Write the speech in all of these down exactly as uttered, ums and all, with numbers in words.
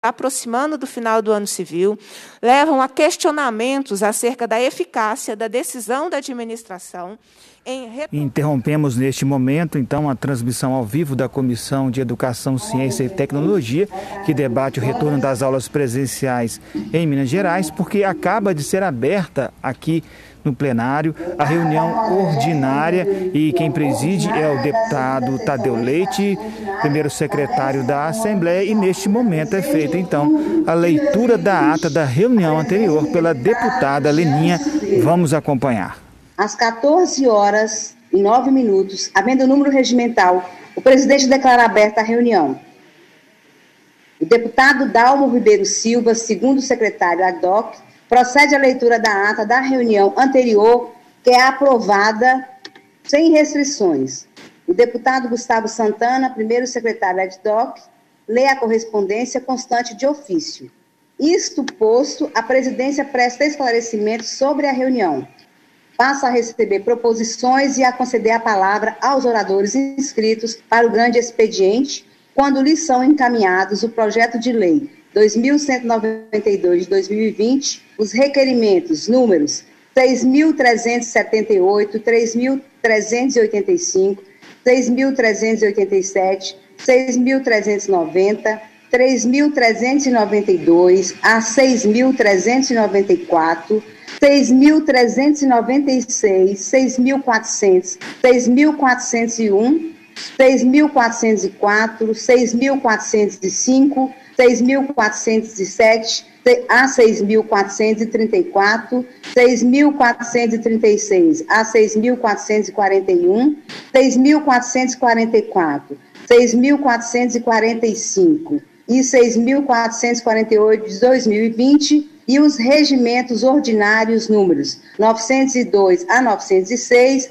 aproximando do final do ano civil, levam a questionamentos acerca da eficácia da decisão da administração em... Interrompemos neste momento, então, a transmissão ao vivo da Comissão de Educação, Ciência e Tecnologia, que debate o retorno das aulas presenciais em Minas Gerais, porque acaba de ser aberta aqui no plenário a reunião ordinária e quem preside é o deputado Tadeu Leite, primeiro secretário da Assembleia, e neste momento é feita então a leitura da ata da reunião anterior pela deputada Leninha. Vamos acompanhar. Às quatorze horas e nove minutos, havendo o número regimental, o presidente declara aberta a reunião. O deputado Dalmo Ribeiro Silva, segundo secretário ad hoc, procede à leitura da ata da reunião anterior, que é aprovada sem restrições. O deputado Gustavo Santana, primeiro secretário ad hoc, lê a correspondência constante de ofício. Isto posto, a presidência presta esclarecimentos sobre a reunião. Passa a receber proposições e a conceder a palavra aos oradores inscritos para o grande expediente, quando lhes são encaminhados o projeto de lei dois mil cento e noventa e dois de dois mil e vinte, os requerimentos números seis mil trezentos e setenta e oito, três mil trezentos e oitenta e cinco, seis mil trezentos e oitenta e sete, seis mil trezentos e noventa, três mil trezentos e noventa e dois a seis mil trezentos e noventa e quatro, seis mil trezentos e noventa e seis, seis mil e quatrocentos, seis mil quatrocentos e um, seis mil quatrocentos e quatro, seis mil quatrocentos e cinco, seis mil quatrocentos e sete a seis mil quatrocentos e trinta e quatro, seis mil quatrocentos e trinta e seis a seis mil quatrocentos e quarenta e um, seis mil quatrocentos e quarenta e quatro, seis mil quatrocentos e quarenta e cinco e seis mil quatrocentos e quarenta e oito de dois mil e vinte, e os regimentos ordinários números novecentos e dois a novecentos e seis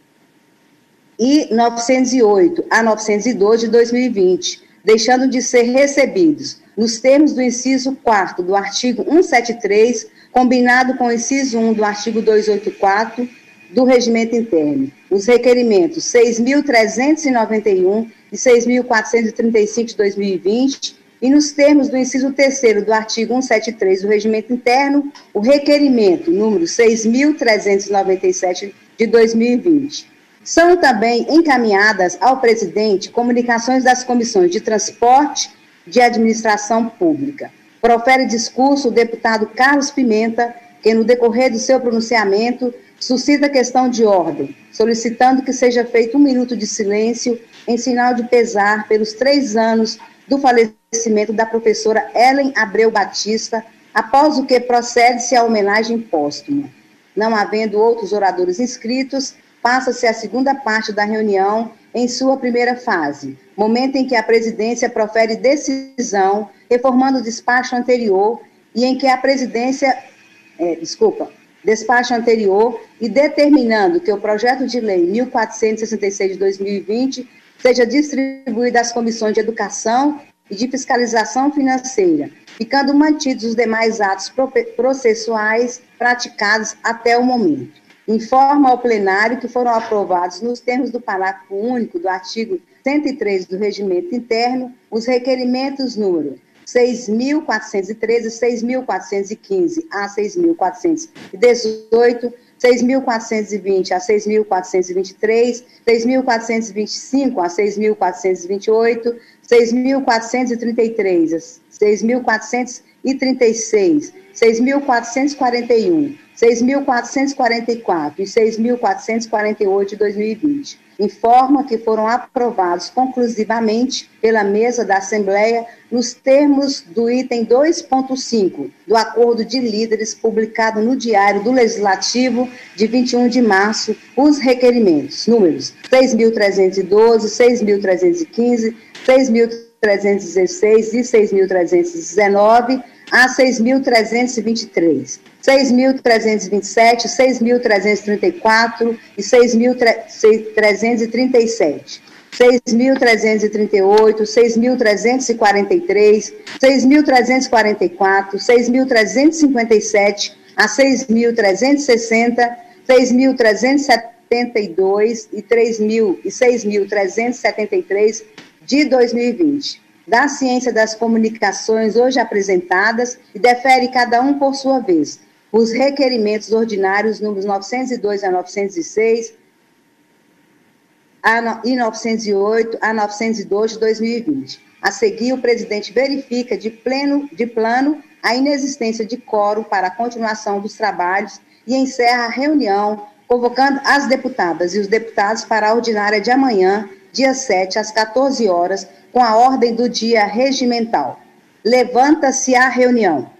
e novecentos e oito a novecentos e doze de dois mil e vinte, deixando de ser recebidos, nos termos do inciso quarto do artigo cento e setenta e três, combinado com o inciso um do artigo duzentos e oitenta e quatro do Regimento Interno, os requerimentos seis mil trezentos e noventa e um e seis mil quatrocentos e trinta e cinco de dois mil e vinte, e nos termos do inciso terceiro do artigo cento e setenta e três do Regimento Interno, o requerimento número seis mil trezentos e noventa e sete de dois mil e vinte. São também encaminhadas ao presidente comunicações das comissões de Transporte e de Administração Pública. Profere discurso o deputado Carlos Pimenta, que no decorrer do seu pronunciamento suscita questão de ordem, solicitando que seja feito um minuto de silêncio em sinal de pesar pelos três anos do falecimento da professora Ellen Abreu Batista, após o que procede-se a homenagem póstuma. Não havendo outros oradores inscritos, passa-se a segunda parte da reunião em sua primeira fase, momento em que a presidência profere decisão, reformando o despacho anterior, e em que a presidência, é, desculpa, despacho anterior, e determinando que o projeto de lei mil quatrocentos e sessenta e seis de dois mil e vinte seja distribuído às comissões de Educação e de Fiscalização Financeira, ficando mantidos os demais atos processuais praticados até o momento. Informa ao plenário que foram aprovados, nos termos do parágrafo único do artigo cento e três do Regimento Interno, os requerimentos número seis mil quatrocentos e treze, seis mil quatrocentos e quinze a seis mil quatrocentos e dezoito, seis mil quatrocentos e vinte a seis mil quatrocentos e vinte e três, seis mil quatrocentos e vinte e cinco a seis mil quatrocentos e vinte e oito, seis mil quatrocentos e trinta e três a seis mil quatrocentos e trinta e seis, seis mil quatrocentos e quarenta e um, seis mil quatrocentos e quarenta e quatro e seis mil quatrocentos e quarenta e oito de dois mil e vinte. Informa que foram aprovados conclusivamente pela mesa da Assembleia nos termos do item dois ponto cinco do Acordo de Líderes, publicado no Diário do Legislativo de vinte e um de março, os requerimentos números seis mil trezentos e doze, seis mil trezentos e quinze, seis mil trezentos e dezesseis e seis mil trezentos e dezenove a seis mil trezentos e vinte e três, seis mil trezentos e vinte e sete, seis mil trezentos e trinta e quatro e seis mil trezentos e trinta e sete, seis mil trezentos e trinta e oito, seis mil trezentos e quarenta e três, seis mil trezentos e quarenta e quatro, seis mil trezentos e cinquenta e sete a seis mil trezentos e sessenta, seis mil trezentos e setenta e dois e três mil e seis mil trezentos e setenta e três de dois mil e vinte. da Ciência das Comunicações hoje apresentadas e defere cada um por sua vez os requerimentos ordinários números novecentos e dois a novecentos e seis e novecentos e oito a novecentos e dois de dois mil e vinte. A seguir, o presidente verifica de, pleno, de plano a inexistência de quórum para a continuação dos trabalhos e encerra a reunião, convocando as deputadas e os deputados para a ordinária de amanhã, dia sete, às quatorze horas, com a ordem do dia regimental. Levanta-se a reunião.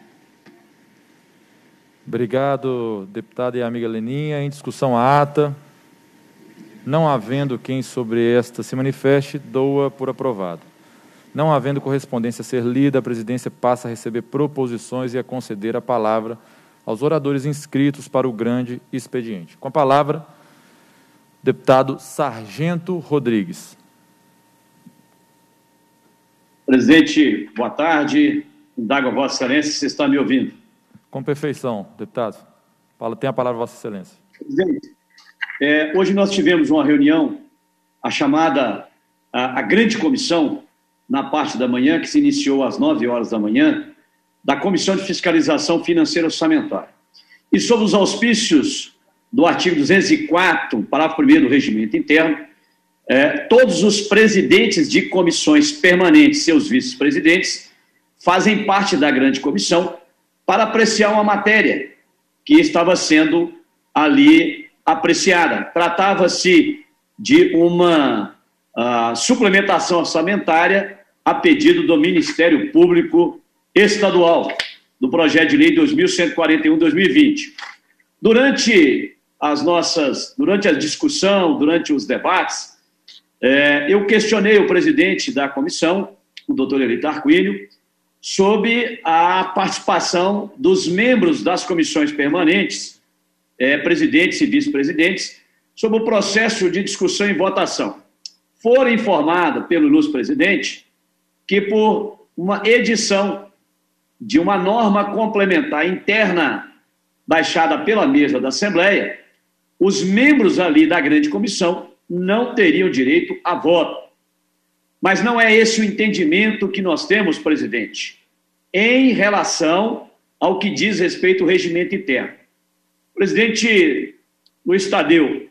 Obrigado, deputada e amiga Leninha. Em discussão a ata. Não havendo quem sobre esta se manifeste, doa por aprovado. Não havendo correspondência a ser lida, a presidência passa a receber proposições e a conceder a palavra aos oradores inscritos para o grande expediente. Com a palavra, deputado Sargento Rodrigues. Presidente, boa tarde. Indago a Vossa Excelência, se está me ouvindo. Com perfeição, deputado. Tem a palavra, Vossa Excelência. Presidente, é, hoje nós tivemos uma reunião, a chamada, a, a grande comissão, na parte da manhã, que se iniciou às nove horas da manhã, da Comissão de Fiscalização Financeira Orçamentária. E sob os auspícios do artigo duzentos e quatro, parágrafo primeiro do Regimento Interno, é, todos os presidentes de comissões permanentes, seus vice-presidentes, fazem parte da grande comissão para apreciar uma matéria que estava sendo ali apreciada. Tratava-se de uma uh, suplementação orçamentária a pedido do Ministério Público Estadual, do projeto de lei dois mil cento e quarenta e um, dois mil e vinte. Durante as nossas, durante a discussão, durante os debates, eh, eu questionei o presidente da comissão, o doutor Eli Tarquínio, sobre a participação dos membros das comissões permanentes, eh, presidentes e vice-presidentes, sobre o processo de discussão e votação. Foram informados pelo ilustre presidente que, por uma edição de uma norma complementar interna baixada pela mesa da Assembleia, os membros ali da grande comissão não teriam direito a voto. Mas não é esse o entendimento que nós temos, presidente, em relação ao que diz respeito ao regimento interno. Presidente Luiz Tadeu,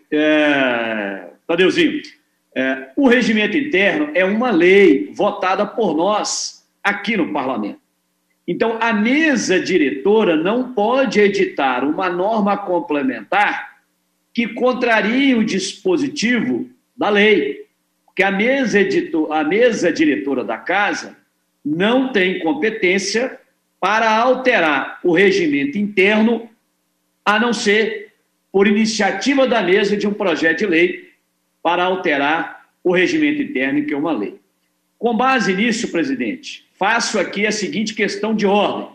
é, Tadeuzinho, é, o regimento interno é uma lei votada por nós aqui no Parlamento. Então, a mesa diretora não pode editar uma norma complementar que contrarie o dispositivo da lei, porque a mesa, editor, a mesa diretora da Casa não tem competência para alterar o regimento interno, a não ser por iniciativa da mesa de um projeto de lei para alterar o regimento interno, que é uma lei. Com base nisso, presidente, faço aqui a seguinte questão de ordem.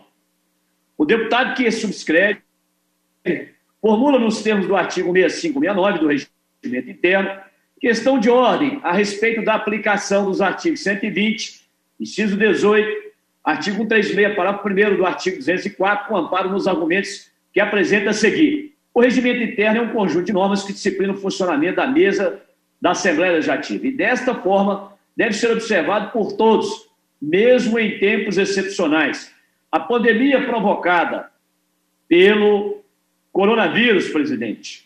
O deputado que subscreve formula nos termos do artigo sessenta e cinco, sessenta e nove do regimento interno questão de ordem a respeito da aplicação dos artigos cento e vinte, inciso dezoito, artigo cento e trinta e seis, parágrafo primeiro do artigo duzentos e quatro, com amparo nos argumentos que apresenta a seguir. O regimento interno é um conjunto de normas que disciplinam o funcionamento da mesa da Assembleia Legislativa e, desta forma, deve ser observado por todos, mesmo em tempos excepcionais. A pandemia provocada pelo coronavírus, presidente,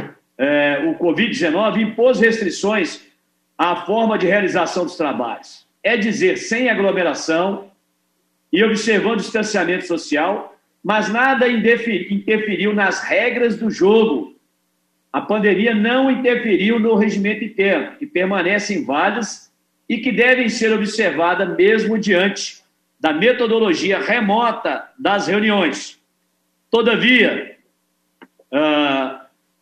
é, o covid dezenove, impôs restrições à forma de realização dos trabalhos. É dizer, sem aglomeração e observando o distanciamento social, mas nada interferiu nas regras do jogo. A pandemia não interferiu no regimento interno, que permanecem válidas e que devem ser observadas mesmo diante da metodologia remota das reuniões. Todavia, uh,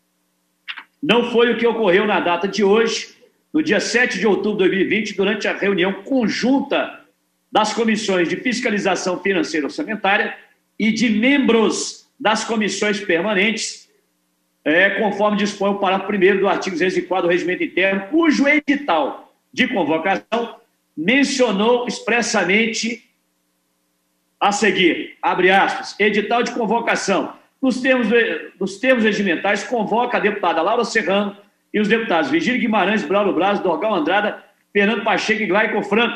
não foi o que ocorreu na data de hoje, no dia sete de outubro de dois mil e vinte, durante a reunião conjunta das comissões de fiscalização financeira e orçamentária e de membros das comissões permanentes, é, conforme dispõe o parágrafo primeiro do artigo duzentos e quatro do regimento interno, cujo edital de convocação mencionou expressamente a seguir, abre aspas, edital de convocação. Nos termos, nos termos regimentais, convoca a deputada Laura Serrano e os deputados Virgílio Guimarães, Braulio Braz, Dorgal Andrada, Fernando Pacheco e Glaico Franco,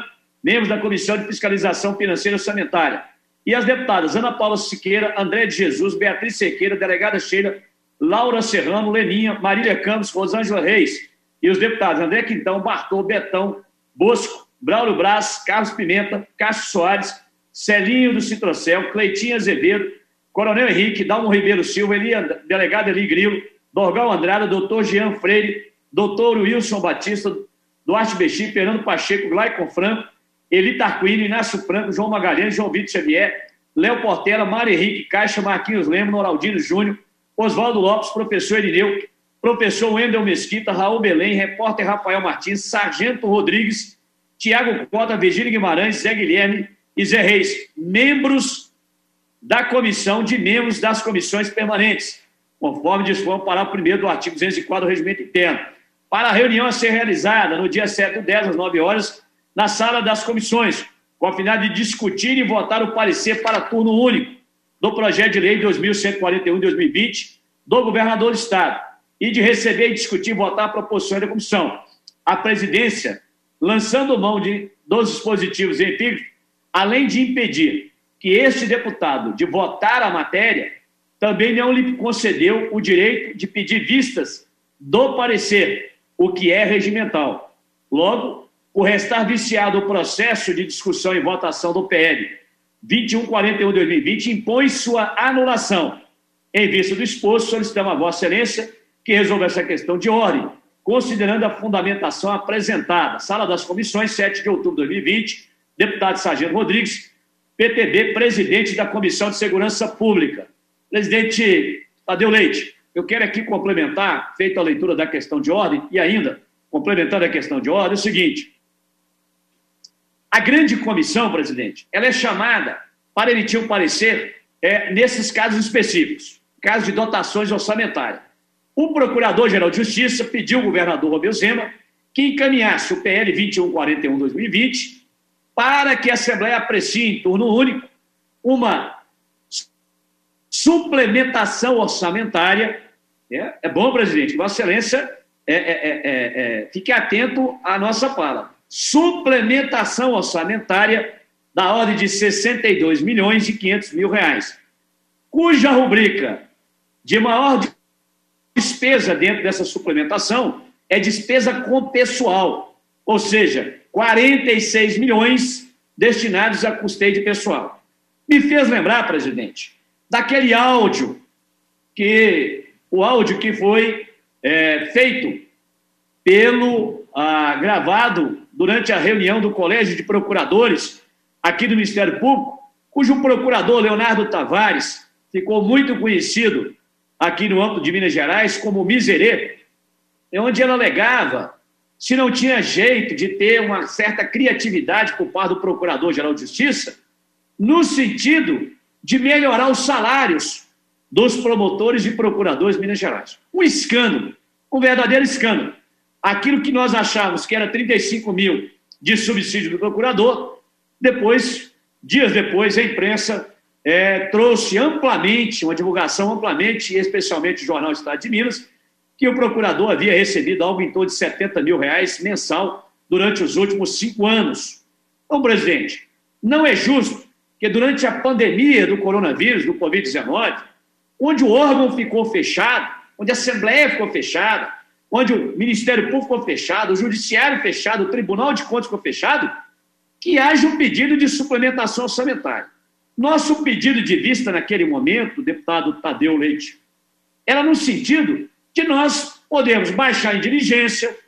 membros da Comissão de Fiscalização Financeira e Orçamentária, e as deputadas Ana Paula Siqueira, André de Jesus, Beatriz Sequeira, delegada Sheila, Laura Serrano, Leninha, Marília Campos, Rosângela Reis, e os deputados André Quintão, Bartô, Betão, Bosco, Braulio Braz, Carlos Pimenta, Cássio Soares, Celinho do Citrocel, Cleitinho Azevedo, Coronel Henrique, Dalmo Ribeiro Silva, Eli, delegado Eli Grilo, Dorgal Andrada, doutor Jean Freire, doutor Wilson Batista, Duarte Bexi, Fernando Pacheco, Glaicon Franco, Eli Tarquínio, Inácio Franco, João Magalhães, João Vitor Xavier, Léo Portela, Mário Henrique Caixa, Marquinhos Lemos, Noraldino Júnior, Oswaldo Lopes, professor Irineu, professor Wendel Mesquita, Raul Belém, repórter Rafael Martins, Sargento Rodrigues, Tiago Cota, Virgínia Guimarães, Zé Guilherme e Zé Reis, membros da comissão de membros das comissões permanentes, conforme dispõe o parágrafo primeiro do artigo duzentos e quatro do Regimento Interno, para a reunião a ser realizada no dia sete do dez, às nove horas, na sala das comissões, com a finalidade de discutir e votar o parecer para turno único do projeto de lei dois mil cento e quarenta e um de dois mil e vinte do governador do Estado e de receber, discutir e votar proposições da comissão. A presidência, lançando mão de, dos dispositivos empíricos, além de impedir que este deputado de votar a matéria, também não lhe concedeu o direito de pedir vistas do parecer, o que é regimental. Logo, por restar viciado o processo de discussão e votação do P L vinte e um quarenta e um de dois mil e vinte, impõe sua anulação. Em vista do exposto, solicitamos a Vossa Excelência que resolva essa questão de ordem, considerando a fundamentação apresentada. Sala das Comissões, sete de outubro de dois mil e vinte, deputado Sargento Rodrigues, P T B, presidente da Comissão de Segurança Pública. Presidente Tadeu Leite, eu quero aqui complementar, feita a leitura da questão de ordem, e ainda, complementando a questão de ordem, é o seguinte: a grande comissão, presidente, ela é chamada para emitir um parecer é, nesses casos específicos, casos de dotações orçamentárias. O Procurador-Geral de Justiça pediu ao governador Romeu Zema que encaminhasse o P L vinte e um quarenta e um de dois mil e vinte para que a Assembleia aprecie em turno único uma suplementação orçamentária. É, é bom, presidente, que Vossa Excelência é, é, é, é, fique atento à nossa fala. Suplementação orçamentária da ordem de sessenta e dois milhões e quinhentos mil reais, cuja rubrica de maior despesa dentro dessa suplementação é despesa com pessoal, ou seja, quarenta e seis milhões destinados a custeio de pessoal. Me fez lembrar, presidente, daquele áudio que o áudio que foi é, feito pelo ah, gravado durante a reunião do Colégio de Procuradores aqui do Ministério Público, cujo procurador Leonardo Tavares ficou muito conhecido aqui no âmbito de Minas Gerais como Miserê, onde ela alegava se não tinha jeito de ter uma certa criatividade por parte do Procurador-Geral de Justiça, no sentido de melhorar os salários dos promotores e procuradores de Minas Gerais. Um escândalo, um verdadeiro escândalo. Aquilo que nós achávamos que era trinta e cinco mil de subsídio do procurador, depois, dias depois, a imprensa é, trouxe amplamente, uma divulgação amplamente, e especialmente o Jornal Estado de Minas, que o procurador havia recebido algo em torno de setenta mil reais mensal durante os últimos cinco anos. Então, presidente, não é justo que durante a pandemia do coronavírus, do covid dezenove, onde o órgão ficou fechado, onde a Assembleia ficou fechada, onde o Ministério Público ficou fechado, o Judiciário fechado, o Tribunal de Contas ficou fechado, que haja um pedido de suplementação orçamentária. Nosso pedido de vista naquele momento, deputado Tadeu Leite, era no sentido que nós podemos baixar em diligência,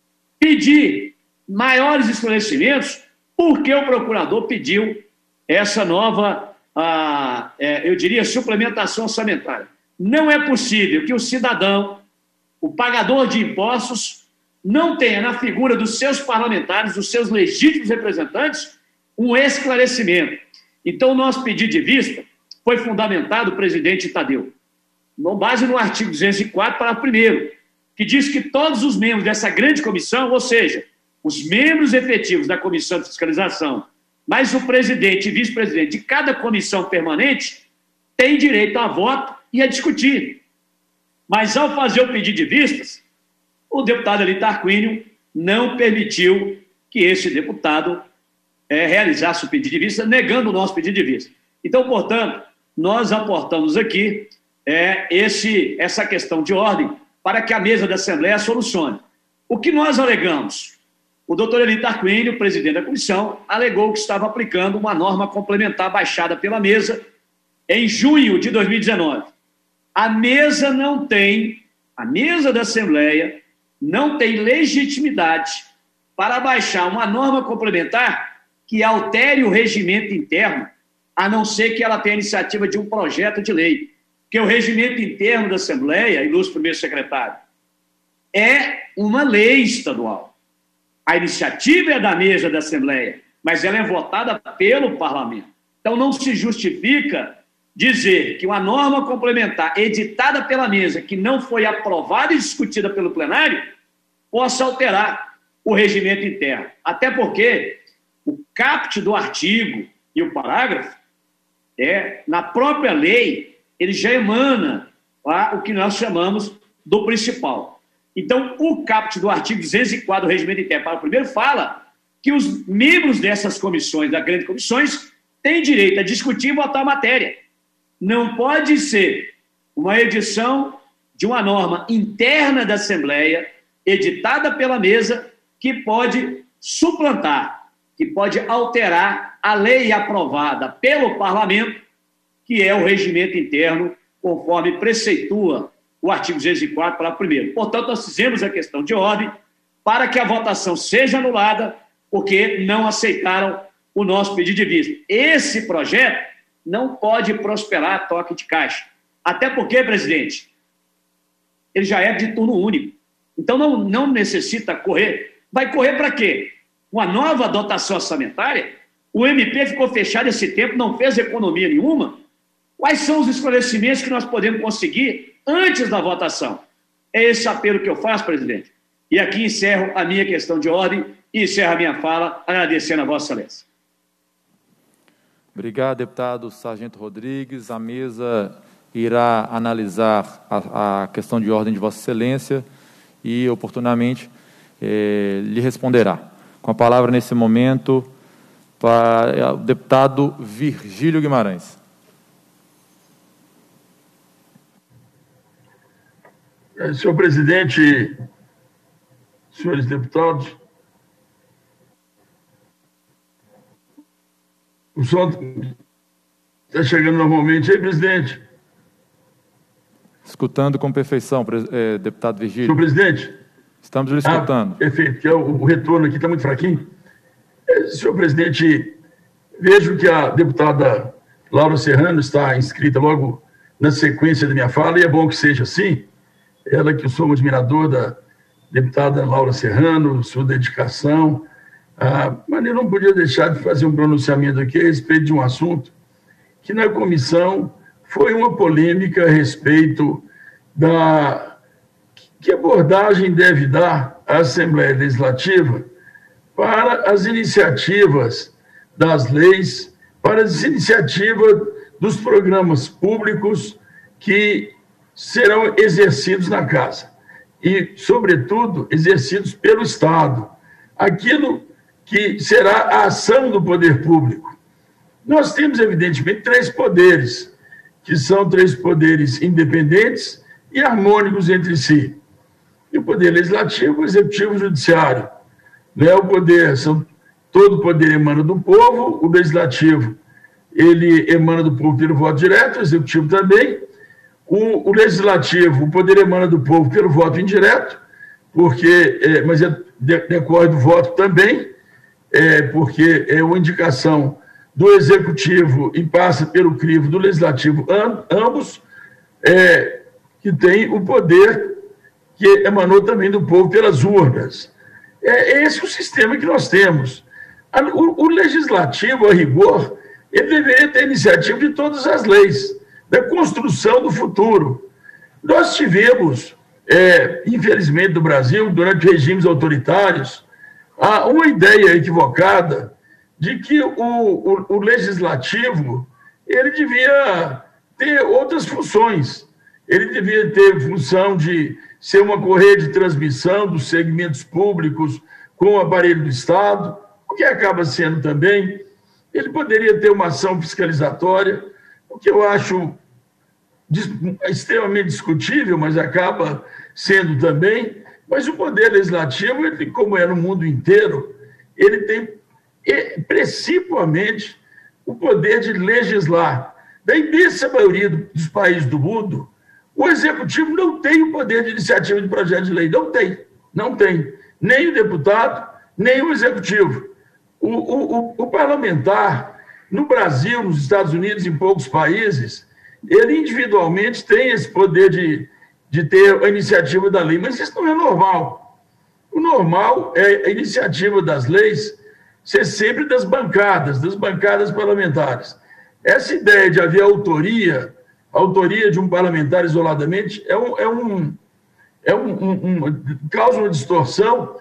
pedir maiores esclarecimentos, porque o procurador pediu essa nova, ah, é, eu diria, suplementação orçamentária. Não é possível que o cidadão, o pagador de impostos, não tenha na figura dos seus parlamentares, dos seus legítimos representantes, um esclarecimento. Então, o nosso pedido de vista foi fundamentado, presidente Tadeu, com base no artigo duzentos e quatro, parágrafo primeiro, que diz que todos os membros dessa grande comissão, ou seja, os membros efetivos da comissão de fiscalização, mas o presidente e vice-presidente de cada comissão permanente, têm direito a voto e a discutir. Mas, ao fazer o pedido de vistas, o deputado Eli Tarquínio não permitiu que esse deputado é, realizasse o pedido de vista, negando o nosso pedido de vista. Então, portanto, nós aportamos aqui é, esse, essa questão de ordem para que a mesa da Assembleia solucione. O que nós alegamos? O doutor Eli Tarquini, o presidente da comissão, alegou que estava aplicando uma norma complementar baixada pela mesa em junho de dois mil e dezenove. A mesa não tem, a mesa da Assembleia não tem legitimidade para baixar uma norma complementar que altere o regimento interno, a não ser que ela tenha a iniciativa de um projeto de lei. Porque o regimento interno da Assembleia, ilustre primeiro secretário, é uma lei estadual. A iniciativa é da mesa da Assembleia, mas ela é votada pelo Parlamento. Então, não se justifica dizer que uma norma complementar editada pela mesa, que não foi aprovada e discutida pelo plenário, possa alterar o regimento interno. Até porque o caput do artigo e o parágrafo, é, na própria lei, ele já emana lá, o que nós chamamos do principal. Então, o caput do artigo duzentos e quatro do regimento interno, para o primeiro, fala que os membros dessas comissões, das grandes comissões, têm direito a discutir e votar a matéria. Não pode ser uma edição de uma norma interna da Assembleia, editada pela mesa, que pode suplantar, que pode alterar a lei aprovada pelo Parlamento, que é o regimento interno, conforme preceitua o artigo duzentos e quatro, parágrafo primeiro. Portanto, nós fizemos a questão de ordem para que a votação seja anulada, porque não aceitaram o nosso pedido de vista. Esse projeto não pode prosperar a toque de caixa. Até porque, presidente, ele já é de turno único. Então, não, não necessita correr. Vai correr para quê? Uma nova dotação orçamentária? O M P ficou fechado esse tempo, não fez economia nenhuma? Quais são os esclarecimentos que nós podemos conseguir antes da votação? É esse apelo que eu faço, presidente. E aqui encerro a minha questão de ordem e encerro a minha fala, agradecendo a Vossa Excelência. Obrigado, deputado Sargento Rodrigues. A mesa irá analisar a, a questão de ordem de Vossa Excelência e, oportunamente, eh, lhe responderá. Com a palavra, nesse momento, para o deputado Virgílio Guimarães. Senhor presidente, senhores deputados, o som está chegando normalmente aí, presidente? Escutando com perfeição, eh, deputado Virgílio. Senhor presidente? Estamos lhe escutando. Ah, perfeito, que é o, o retorno aqui está muito fraquinho. É, senhor presidente, vejo que a deputada Laura Serrano está inscrita logo na sequência da minha fala, e é bom que seja assim. Ela, que eu sou um admirador da deputada Laura Serrano, sua dedicação, ah, mas eu não podia deixar de fazer um pronunciamento aqui a respeito de um assunto que na comissão foi uma polêmica a respeito da que abordagem deve dar a Assembleia Legislativa para as iniciativas das leis, para as iniciativas dos programas públicos que serão exercidos na casa e, sobretudo, exercidos pelo Estado. Aquilo que será a ação do poder público. Nós temos, evidentemente, três poderes, que são três poderes independentes e harmônicos entre si. E o poder legislativo, o executivo e o judiciário. Né? O poder, são, todo o poder emana do povo, o legislativo ele emana do povo pelo voto direto, o executivo também. O, o legislativo, o poder emana do povo pelo voto indireto, porque, é, mas é, de, decorre do voto também, é, porque é uma indicação do executivo e passa pelo crivo do legislativo, amb, ambos, é, que tem o poder que emanou também do povo pelas urnas. É, é esse o sistema que nós temos. O, o legislativo, a rigor, ele deveria ter iniciativa de todas as leis, da construção do futuro. Nós tivemos, é, infelizmente, no Brasil, durante regimes autoritários, uma ideia equivocada de que o, o, o legislativo ele devia ter outras funções. Ele devia ter função de ser uma correia de transmissão dos segmentos públicos com o aparelho do Estado, o que acaba sendo também, ele poderia ter uma ação fiscalizatória, o que eu acho extremamente discutível, mas acaba sendo também, mas o poder legislativo, ele, como é no mundo inteiro, ele tem principalmente o poder de legislar. Da imensa maioria dos países do mundo, o executivo não tem o poder de iniciativa de projeto de lei, não tem, não tem, nem o deputado, nem o executivo. O, o, o parlamentar, no Brasil, nos Estados Unidos, em poucos países, ele individualmente tem esse poder de, de ter a iniciativa da lei, mas isso não é normal. O normal é a iniciativa das leis ser sempre das bancadas, das bancadas parlamentares. Essa ideia de haver autoria, autoria de um parlamentar isoladamente, é um, é um, é um, um, um causa uma distorção,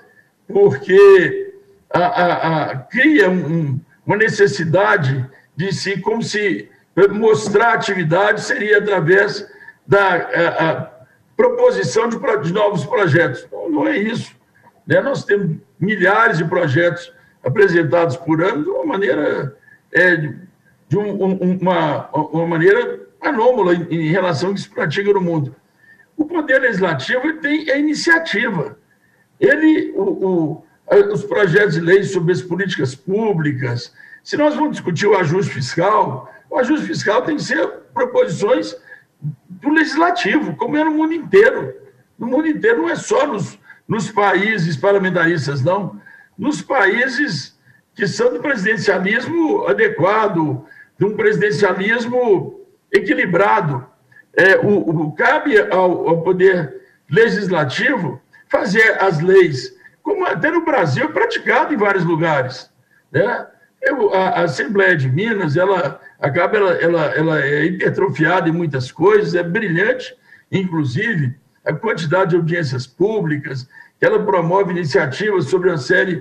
porque a, a, a, cria um, uma necessidade de si, como se mostrar atividade seria através da a, a proposição de, de novos projetos. Não, não é isso. Né? Nós temos milhares de projetos apresentados por ano de uma maneira, é, de um, um, uma, uma maneira anômala em, em relação ao que se pratica no mundo. O Poder Legislativo ele tem a iniciativa. Ele, o, o, os projetos de lei sobre as políticas públicas, se nós vamos discutir o ajuste fiscal, o ajuste fiscal tem que ser proposições do Legislativo, como é no mundo inteiro. No mundo inteiro, não é só nos, nos países parlamentaristas, não. Nos países que são do presidencialismo adequado, de um presidencialismo equilibrado. É, o, o, cabe ao, ao Poder Legislativo fazer as leis, como até no Brasil é praticado em vários lugares. Né? Eu, a, a Assembleia de Minas, ela acaba, ela, ela, ela é hipertrofiada em muitas coisas, é brilhante, inclusive, a quantidade de audiências públicas, ela promove iniciativas sobre uma série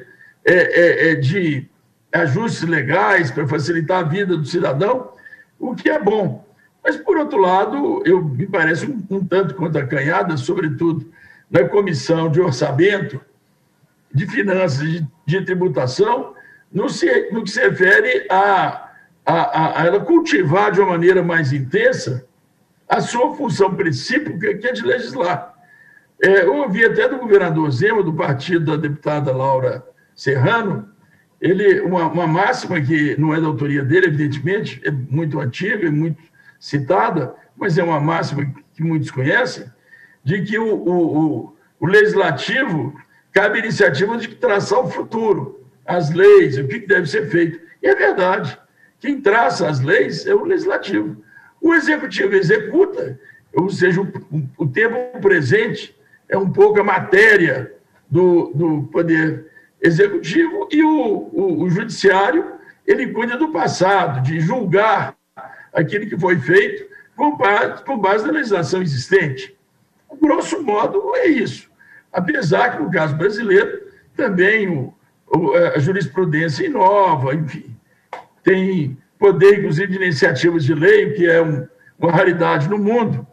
é, é, de ajustes legais para facilitar a vida do cidadão, o que é bom. Mas, por outro lado, eu, me parece um, um tanto quanto acanhada, sobretudo na Comissão de Orçamento, de Finanças e de, de Tributação, no, se, no que se refere a, a, a ela cultivar de uma maneira mais intensa a sua função principal, que é de legislar. É, eu ouvi até do governador Zema, do partido da deputada Laura Serrano, ele, uma, uma máxima que não é da autoria dele, evidentemente, é muito antiga e muito citada, mas é uma máxima que muitos conhecem, de que o, o, o legislativo cabe a iniciativa de traçar o futuro, as leis, o que deve ser feito. E é verdade, quem traça as leis é o legislativo. O executivo executa, ou seja, o, o tempo presente é um pouco a matéria do, do poder executivo e o, o, o judiciário, ele cuida do passado, de julgar aquilo que foi feito com base, com base na legislação existente. Grosso modo, é isso. Apesar que, no caso brasileiro, também o, o, a jurisprudência inova, enfim, tem poder, inclusive, de iniciativas de lei, que é um, uma raridade no mundo.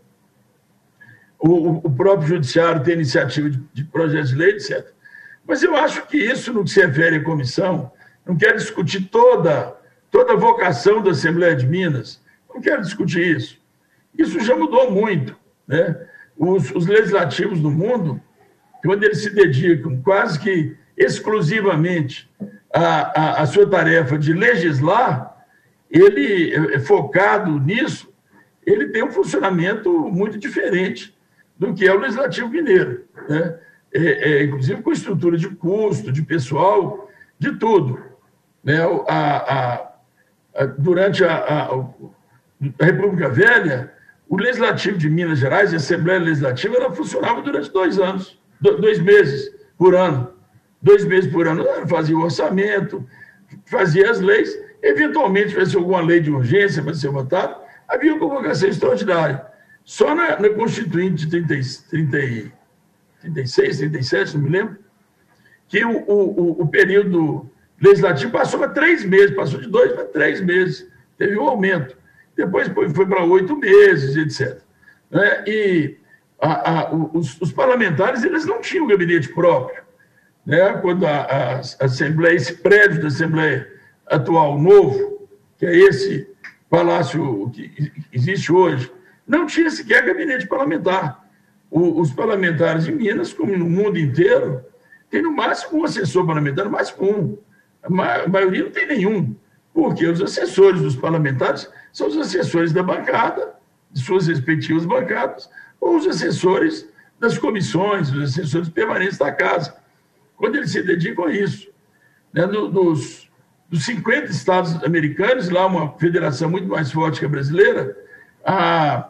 O, o próprio judiciário tem iniciativa de, de projetos de lei, etcétera. Mas eu acho que isso, no que se refere à comissão, não quero discutir toda, toda a vocação da Assembleia de Minas, não quero discutir isso. Isso já mudou muito. Né? Os, os legislativos do mundo, quando eles se dedicam quase que exclusivamente à, à, à sua tarefa de legislar, ele é focado nisso, ele tem um funcionamento muito diferente do que é o Legislativo Mineiro, né? É, é, inclusive com estrutura de custo, de pessoal, de tudo. Né? A, a, a, durante a, a, a República Velha, o Legislativo de Minas Gerais, a Assembleia Legislativa, ela funcionava durante dois anos, dois meses por ano. Dois meses por ano, ela fazia o orçamento, fazia as leis, eventualmente, se tivesse alguma lei de urgência para ser votada, havia convocação extraordinária. Só na, na Constituinte de trinta, trinta, trinta e seis, trinta e sete, não me lembro, que o, o, o período legislativo passou para três meses, passou de dois para três meses, teve um aumento. Depois foi, foi para oito meses, etcétera. Né? E a, a, os, os parlamentares, eles não tinham gabinete próprio. né, quando a, a, a Assembleia, esse prédio da Assembleia atual, novo, que é esse palácio que existe hoje, não tinha sequer gabinete parlamentar. O, os parlamentares de Minas, como no mundo inteiro, tem no máximo um assessor parlamentar, no máximo um. A, ma a maioria não tem nenhum, porque os assessores dos parlamentares são os assessores da bancada, de suas respectivas bancadas, ou os assessores das comissões, os assessores permanentes da casa, quando eles se dedicam a isso. Né? No, dos, dos cinquenta estados americanos, lá uma federação muito mais forte que a brasileira, a,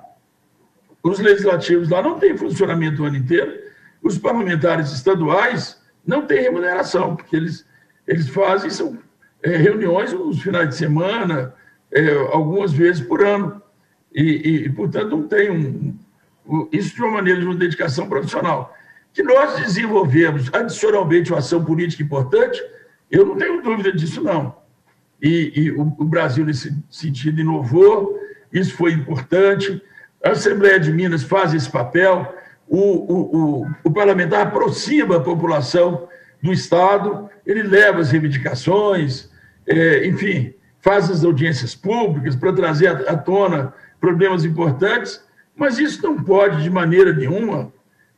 os legislativos lá não têm funcionamento o ano inteiro, os parlamentares estaduais não têm remuneração, porque eles, eles fazem são, é, reuniões nos finais de semana, é, algumas vezes por ano, e, e portanto, não tem um, um, isso de uma maneira de uma dedicação profissional. Que nós desenvolvemos, adicionalmente, uma ação política importante, eu não tenho dúvida disso, não. E, e o, o Brasil, nesse sentido, inovou, isso foi importante. A Assembleia de Minas faz esse papel, o, o, o, o parlamentar aproxima a população do Estado, ele leva as reivindicações, é, enfim, faz as audiências públicas para trazer à tona problemas importantes, mas isso não pode, de maneira nenhuma,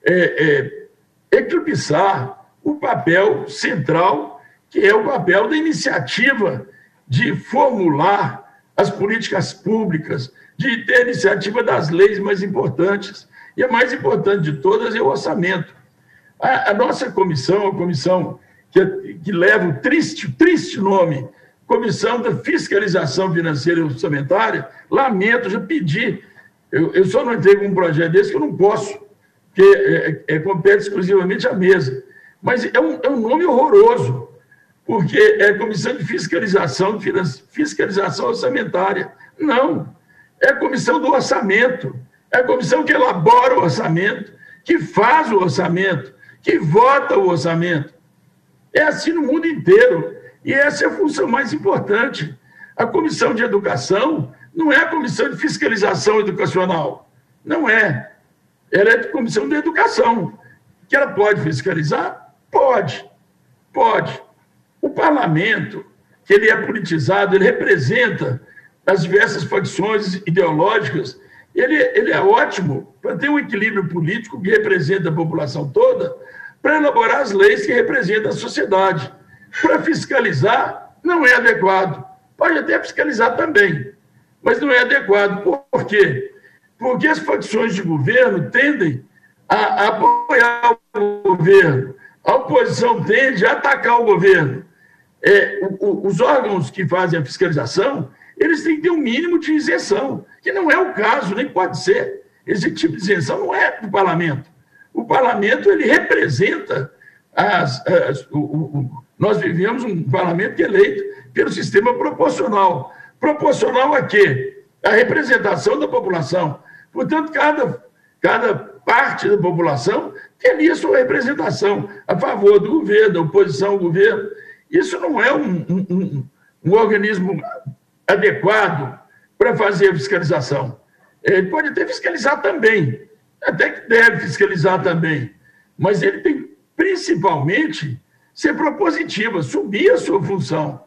é, é, eclipsar o papel central, que é o papel da iniciativa de formular as políticas públicas, de ter a iniciativa das leis mais importantes. E a mais importante de todas é o orçamento. A, a nossa comissão, a comissão que, que leva o triste, triste nome, Comissão da Fiscalização Financeira e Orçamentária, lamento, já pedi, eu, eu só não entrei com um projeto desse que eu não posso, porque é, é, compete exclusivamente à mesa. Mas é um, é um nome horroroso, porque é Comissão de Fiscalização, Fiscalização Orçamentária. Não, é a Comissão do Orçamento, é a comissão que elabora o orçamento, que faz o orçamento, que vota o orçamento. É assim no mundo inteiro, e essa é a função mais importante. A Comissão de Educação não é a Comissão de Fiscalização Educacional, não é. Ela é a Comissão de Educação. Que ela pode fiscalizar? Pode, pode. O parlamento, que ele é politizado, ele representa as diversas facções ideológicas, ele, ele é ótimo para ter um equilíbrio político que representa a população toda, para elaborar as leis que representam a sociedade. Para fiscalizar, não é adequado. Pode até fiscalizar também, mas não é adequado. Por quê? Porque as facções de governo tendem a, a apoiar o governo. A oposição tende a atacar o governo. É, o, o, os órgãos que fazem a fiscalização, eles têm que ter um mínimo de isenção, que não é o caso, nem pode ser. Esse tipo de isenção não é do parlamento. O parlamento, ele representa as... as o, o, nós vivemos um parlamento que é eleito pelo sistema proporcional. Proporcional a quê? A representação da população. Portanto, cada, cada parte da população tem ali a sua representação a favor do governo, da oposição ao governo. Isso não é um, um, um, um organismo adequado para fazer a fiscalização. Ele pode até fiscalizar também, até que deve fiscalizar também, mas ele tem principalmente ser propositiva, assumir a sua função.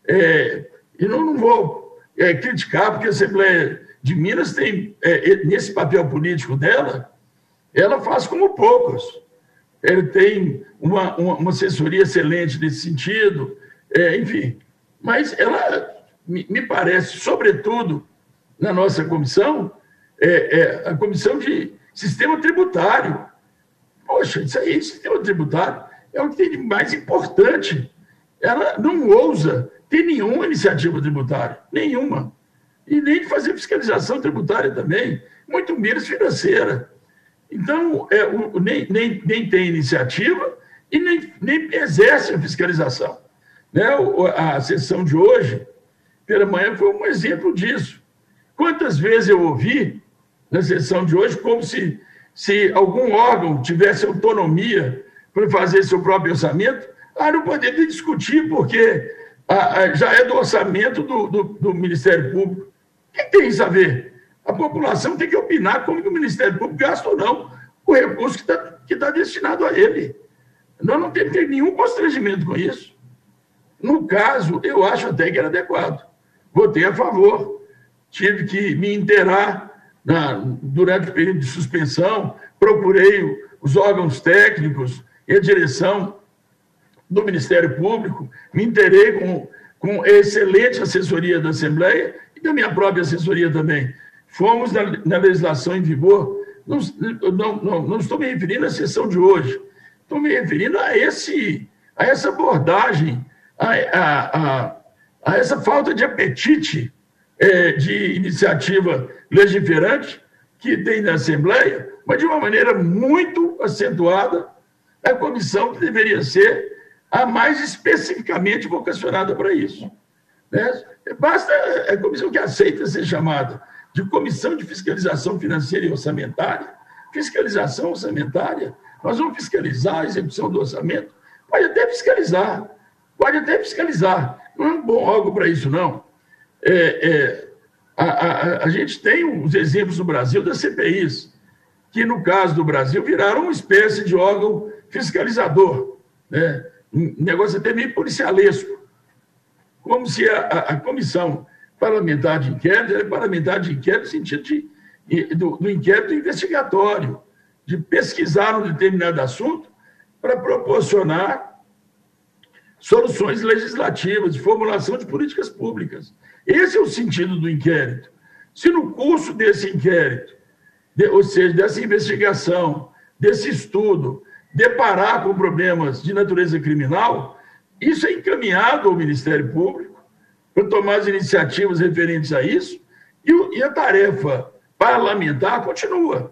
É, e não, não vou é, criticar, porque a Assembleia de Minas tem, é, nesse papel político dela, ela faz como poucos. Ele tem uma, uma, uma assessoria excelente nesse sentido, é, enfim. Mas ela, me, me parece, sobretudo na nossa comissão, é, é a comissão de sistema tributário. Poxa, isso aí, sistema tributário, é o que tem de mais importante. Ela não ousa ter nenhuma iniciativa tributária, nenhuma. E nem de fazer fiscalização tributária também, muito menos financeira. Então, é, o, nem, nem, nem tem iniciativa e nem, nem exerce a fiscalização. Né? O, a sessão de hoje, pela manhã, foi um exemplo disso. Quantas vezes eu ouvi na sessão de hoje como se, se algum órgão tivesse autonomia para fazer seu próprio orçamento, ah, não poderia discutir, porque ah, ah, já é do orçamento do, do, do Ministério Público. O que tem isso a ver? A população tem que opinar como que o Ministério Público gasta ou não o recurso que está que tá destinado a ele. Nós não temos nenhum constrangimento com isso. No caso, eu acho até que era adequado. Votei a favor. Tive que me inteirar na, durante o período de suspensão, procurei os órgãos técnicos e a direção do Ministério Público, me inteirei com, com a excelente assessoria da Assembleia e da minha própria assessoria também. Fomos na, na legislação em vigor, não, não, não, não estou me referindo à sessão de hoje, estou me referindo a, esse, a essa abordagem, a, a, a, a essa falta de apetite é, de iniciativa legiferante que tem na Assembleia, mas de uma maneira muito acentuada, a comissão que deveria ser a mais especificamente vocacionada para isso. Né? Basta a comissão que aceita ser chamada de Comissão de Fiscalização Financeira e Orçamentária, fiscalização orçamentária, nós vamos fiscalizar a execução do orçamento, pode até fiscalizar, pode até fiscalizar, não é um bom órgão para isso, não. É, é, a, a, a gente tem os exemplos no Brasil das C P Is, que, no caso do Brasil, viraram uma espécie de órgão fiscalizador, né? Um negócio até meio policialesco, como se a, a, a comissão parlamentar de inquérito era parlamentar de inquérito no sentido de, do, do inquérito investigatório, de pesquisar um determinado assunto para proporcionar soluções legislativas, de formulação de políticas públicas. Esse é o sentido do inquérito. Se no curso desse inquérito, de, ou seja, dessa investigação, desse estudo, deparar com problemas de natureza criminal, isso é encaminhado ao Ministério Público para tomar as iniciativas referentes a isso, e, e a tarefa parlamentar continua.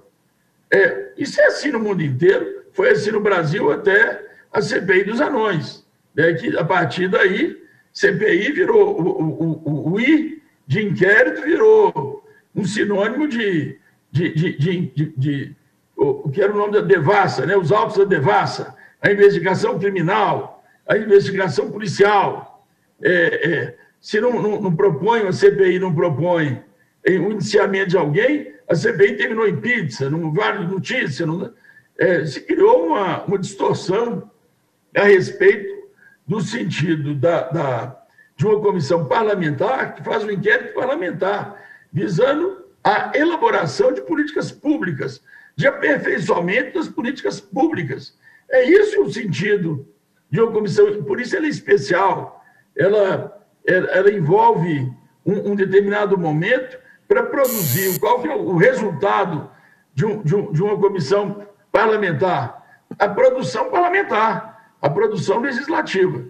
É, isso é assim no mundo inteiro, foi assim no Brasil até a C P I dos anões, né, que a partir daí, C P I virou, o, o, o, o I de inquérito virou um sinônimo de, de, de, de, de, de o que era o nome da devassa, né? Os autos da devassa, a investigação criminal, a investigação policial. É, é, se não, não, não propõe, a C P I não propõe o indiciamento de alguém, a C P I terminou em pizza, não vale notícia. Não, é, se criou uma, uma distorção a respeito do sentido da, da, de uma comissão parlamentar que faz um inquérito parlamentar, visando a elaboração de políticas públicas, de aperfeiçoamento das políticas públicas. É isso o sentido de uma comissão, por isso ela é especial, ela, ela envolve um, um determinado momento para produzir qual que é o resultado de, um, de, um, de uma comissão parlamentar, a produção parlamentar, a produção legislativa.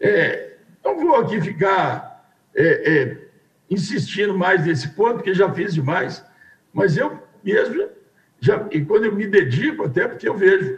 É, não vou aqui ficar é, é, insistindo mais nesse ponto, porque já fiz demais, mas eu mesmo... Já, e quando eu me dedico, até porque eu vejo,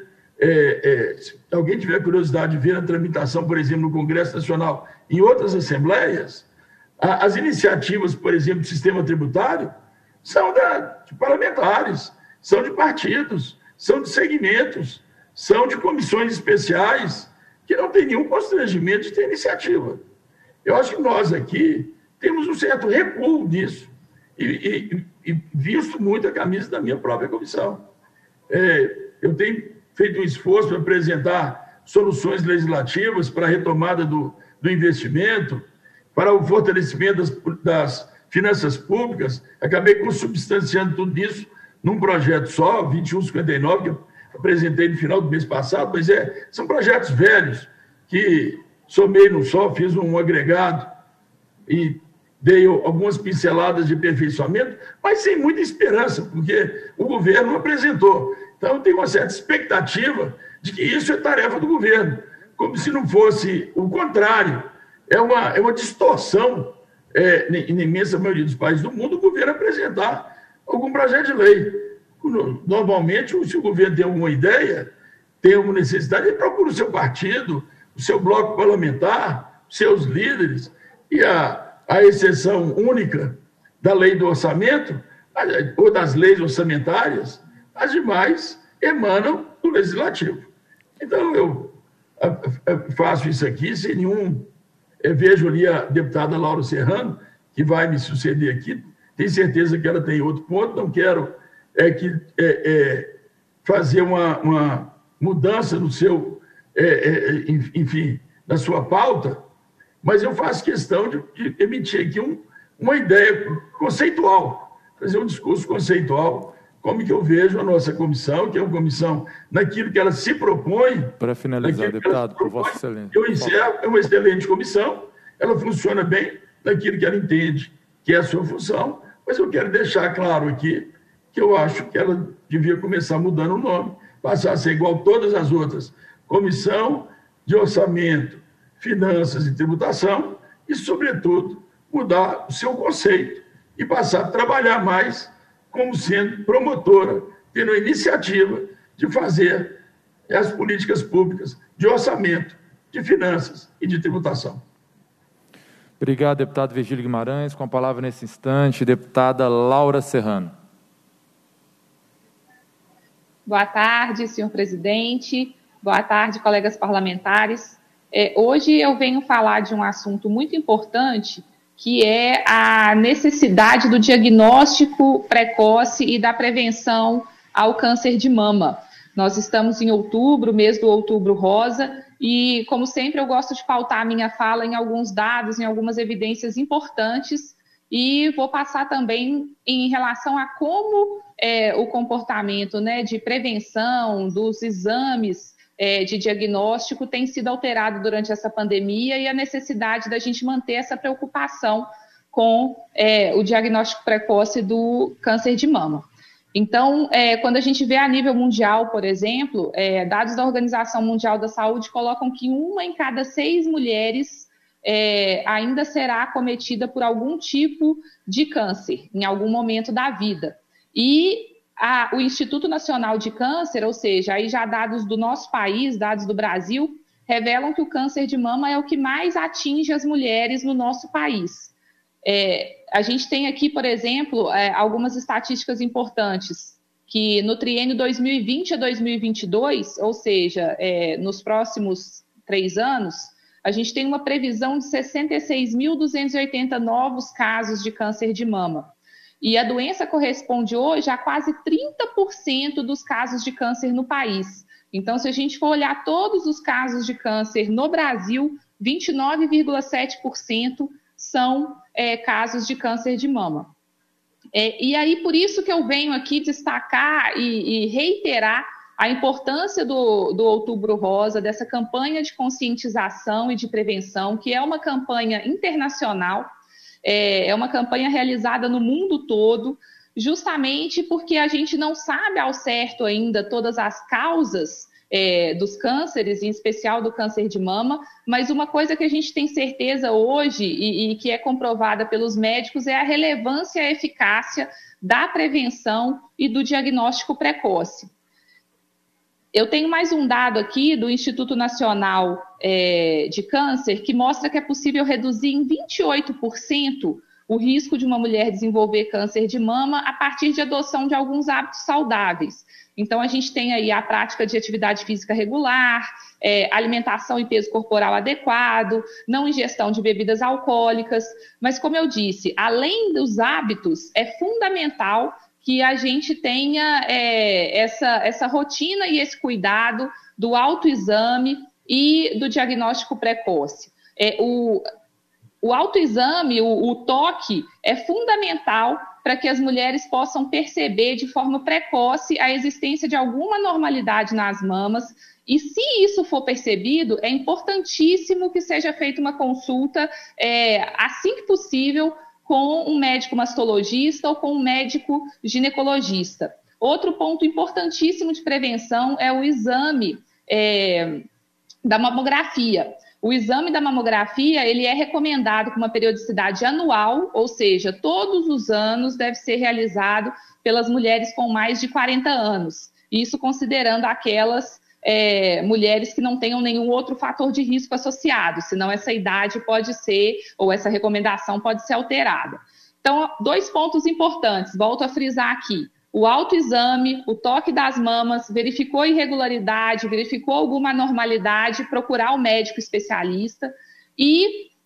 é, é, se alguém tiver curiosidade de ver a tramitação, por exemplo, no Congresso Nacional, em outras assembleias, a, as iniciativas, por exemplo, do sistema tributário, são da, de parlamentares, são de partidos, são de segmentos, são de comissões especiais, que não tem nenhum constrangimento de ter iniciativa. Eu acho que nós aqui temos um certo recuo nisso. E, e, e visto muito a camisa da minha própria comissão. É, eu tenho feito um esforço para apresentar soluções legislativas para a retomada do, do investimento, para o fortalecimento das, das finanças públicas. Acabei consubstanciando tudo isso num projeto só, vinte e um cinquenta e nove, que eu apresentei no final do mês passado, mas é, são projetos velhos que somei num só, fiz um agregado e dei algumas pinceladas de aperfeiçoamento, mas sem muita esperança, porque o governo apresentou. Então, eu tenho uma certa expectativa de que isso é tarefa do governo, como se não fosse o contrário. É uma, é uma distorção, é, na imensa maioria dos países do mundo, o governo apresentar algum projeto de lei. Normalmente, se o governo tem alguma ideia, tem alguma necessidade, ele procura o seu partido, o seu bloco parlamentar, os seus líderes, e a a exceção única da lei do orçamento, ou das leis orçamentárias, as demais emanam do legislativo. Então, eu faço isso aqui sem nenhum... Eu vejo ali a deputada Laura Serrano, que vai me suceder aqui, tenho certeza que ela tem outro ponto, não quero é, que, é, é, fazer uma, uma mudança no seu é, é, enfim, na sua pauta, mas eu faço questão de, de emitir aqui um, uma ideia conceitual, fazer um discurso conceitual, como que eu vejo a nossa comissão, que é uma comissão naquilo que ela se propõe. Para finalizar, deputado, por Vossa Excelência. Eu encerro, é uma excelente comissão, ela funciona bem naquilo que ela entende que é a sua função, mas eu quero deixar claro aqui que eu acho que ela devia começar mudando o nome, passar a ser igual a todas as outras, Comissão de Orçamento, Finanças e Tributação, e, sobretudo, mudar o seu conceito e passar a trabalhar mais como sendo promotora, tendo a iniciativa de fazer as políticas públicas de orçamento, de finanças e de tributação. Obrigado, deputado Virgílio Guimarães. Com a palavra nesse instante, deputada Laura Serrano. Boa tarde, senhor presidente. Boa tarde, colegas parlamentares. É, hoje eu venho falar de um assunto muito importante, que é a necessidade do diagnóstico precoce e da prevenção ao câncer de mama. Nós estamos em outubro, mês do Outubro Rosa, e, como sempre, eu gosto de pautar a minha fala em alguns dados, em algumas evidências importantes, e vou passar também em relação a como é, o comportamento, né, de prevenção dos exames é, de diagnóstico tem sido alterado durante essa pandemia e a necessidade da gente manter essa preocupação com é, o diagnóstico precoce do câncer de mama. Então, é, quando a gente vê a nível mundial, por exemplo, é, dados da Organização Mundial da Saúde colocam que uma em cada seis mulheres é, ainda será acometida por algum tipo de câncer, em algum momento da vida. E a, o Instituto Nacional de Câncer, ou seja, aí já dados do nosso país, dados do Brasil, revelam que o câncer de mama é o que mais atinge as mulheres no nosso país. É, a gente tem aqui, por exemplo, é, algumas estatísticas importantes, que no triênio dois mil e vinte a dois mil e vinte e dois, ou seja, é, nos próximos três anos, a gente tem uma previsão de sessenta e seis mil duzentos e oitenta novos casos de câncer de mama. E a doença corresponde hoje a quase trinta por cento dos casos de câncer no país. Então, se a gente for olhar todos os casos de câncer no Brasil, vinte e nove vírgula sete por cento são é, casos de câncer de mama. É, e aí, por isso que eu venho aqui destacar e, e reiterar a importância do, do Outubro Rosa, dessa campanha de conscientização e de prevenção, que é uma campanha internacional, é, é uma campanha realizada no mundo todo, justamente porque a gente não sabe ao certo ainda todas as causas É, dos cânceres, em especial do câncer de mama, mas uma coisa que a gente tem certeza hoje e, e que é comprovada pelos médicos é a relevância e a eficácia da prevenção e do diagnóstico precoce. Eu tenho mais um dado aqui do Instituto Nacional é, de Câncer que mostra que é possível reduzir em vinte e oito por cento o risco de uma mulher desenvolver câncer de mama a partir de adoção de alguns hábitos saudáveis. Então, a gente tem aí a prática de atividade física regular, é, alimentação e peso corporal adequado, não ingestão de bebidas alcoólicas, mas, como eu disse, além dos hábitos, é fundamental que a gente tenha é, essa, essa rotina e esse cuidado do autoexame e do diagnóstico precoce. É, o, o autoexame, o, o toque, é fundamental para que as mulheres possam perceber de forma precoce a existência de alguma normalidade nas mamas. E se isso for percebido, é importantíssimo que seja feita uma consulta é, assim que possível com um médico mastologista ou com um médico ginecologista. Outro ponto importantíssimo de prevenção é o exame é, da mamografia. O exame da mamografia, ele é recomendado com uma periodicidade anual, ou seja, todos os anos deve ser realizado pelas mulheres com mais de quarenta anos. Isso considerando aquelas é, mulheres que não tenham nenhum outro fator de risco associado, senão essa idade pode ser, ou essa recomendação pode ser alterada. Então, dois pontos importantes, volto a frisar aqui. O autoexame, o toque das mamas, verificou irregularidade, verificou alguma anormalidade, procurar o médico especialista. E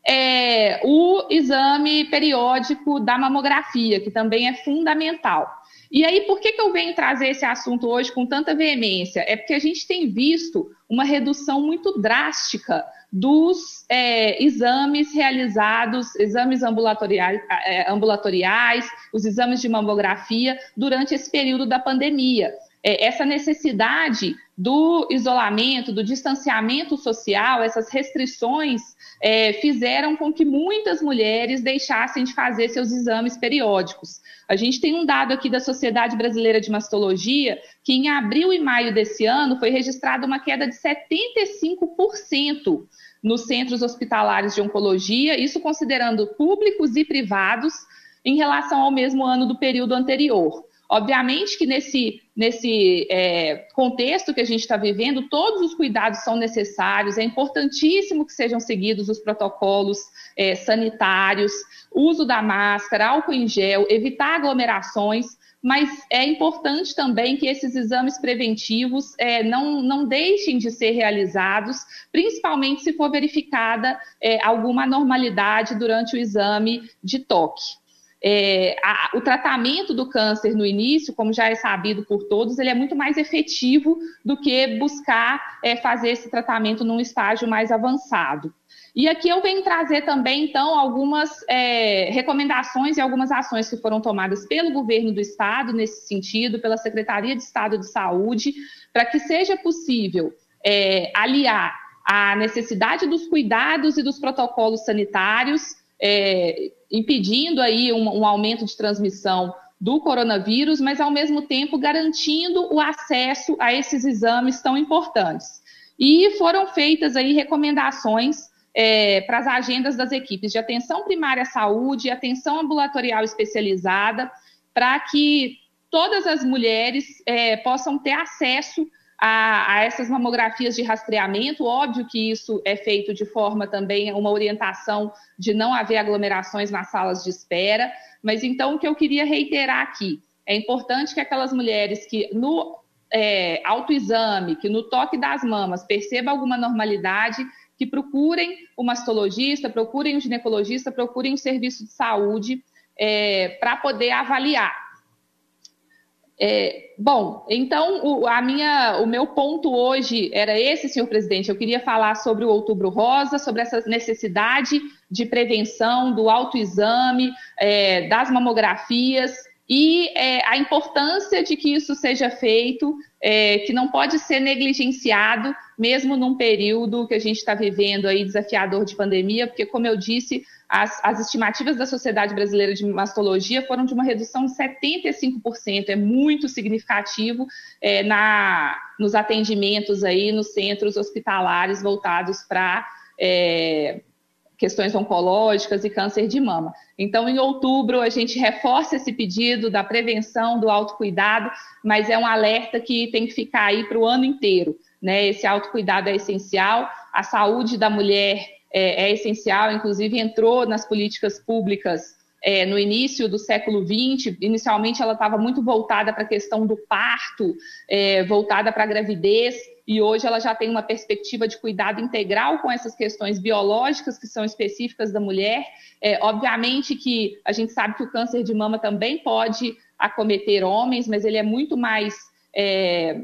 é, o exame periódico da mamografia, que também é fundamental. E aí, por que que eu venho trazer esse assunto hoje com tanta veemência? É porque a gente tem visto uma redução muito drástica dos é, exames realizados, exames ambulatoriais, é, ambulatoriais, os exames de mamografia durante esse período da pandemia. É, essa necessidade do isolamento, do distanciamento social, essas restrições é, fizeram com que muitas mulheres deixassem de fazer seus exames periódicos. A gente tem um dado aqui da Sociedade Brasileira de Mastologia que em abril e maio desse ano foi registrada uma queda de setenta e cinco por cento nos centros hospitalares de oncologia, isso considerando públicos e privados, em relação ao mesmo ano do período anterior. Obviamente que nesse, nesse é, contexto que a gente está vivendo, todos os cuidados são necessários, é importantíssimo que sejam seguidos os protocolos é, sanitários, uso da máscara, álcool em gel, evitar aglomerações, mas é importante também que esses exames preventivos é, não, não deixem de ser realizados, principalmente se for verificada é, alguma anormalidade durante o exame de toque. É, a, o tratamento do câncer no início, como já é sabido por todos, ele é muito mais efetivo do que buscar é, fazer esse tratamento num estágio mais avançado. E aqui eu venho trazer também, então, algumas é, recomendações e algumas ações que foram tomadas pelo governo do Estado, nesse sentido, pela Secretaria de Estado de Saúde, para que seja possível é, aliar a necessidade dos cuidados e dos protocolos sanitários, é, impedindo aí um, um aumento de transmissão do coronavírus, mas, ao mesmo tempo, garantindo o acesso a esses exames tão importantes. E foram feitas aí recomendações É, para as agendas das equipes de atenção primária à saúde e atenção ambulatorial especializada, para que todas as mulheres é, possam ter acesso a, a essas mamografias de rastreamento. Óbvio que isso é feito de forma também, uma orientação de não haver aglomerações nas salas de espera, mas então o que eu queria reiterar aqui, é importante que aquelas mulheres que no é, autoexame, que no toque das mamas perceba alguma normalidade, que procurem o mastologista, procurem o ginecologista, procurem o serviço de saúde é, para poder avaliar. É, bom, então o, a minha, o meu ponto hoje era esse, senhor presidente. Eu queria falar sobre o Outubro Rosa, sobre essa necessidade de prevenção do autoexame, é, das mamografias e é, a importância de que isso seja feito, é, que não pode ser negligenciado, mesmo num período que a gente está vivendo aí desafiador de pandemia, porque, como eu disse, as, as estimativas da Sociedade Brasileira de Mastologia foram de uma redução de setenta e cinco por cento, é muito significativo é, na, nos atendimentos aí nos centros hospitalares voltados para é, questões oncológicas e câncer de mama. Então, em outubro, a gente reforça esse pedido da prevenção, do autocuidado, mas é um alerta que tem que ficar aí para o ano inteiro, né? Esse autocuidado é essencial, a saúde da mulher é, é essencial, inclusive entrou nas políticas públicas é, no início do século vinte, inicialmente ela estava muito voltada para a questão do parto, é, voltada para a gravidez, e hoje ela já tem uma perspectiva de cuidado integral com essas questões biológicas que são específicas da mulher. É, obviamente que a gente sabe que o câncer de mama também pode acometer homens, mas ele é muito mais... É,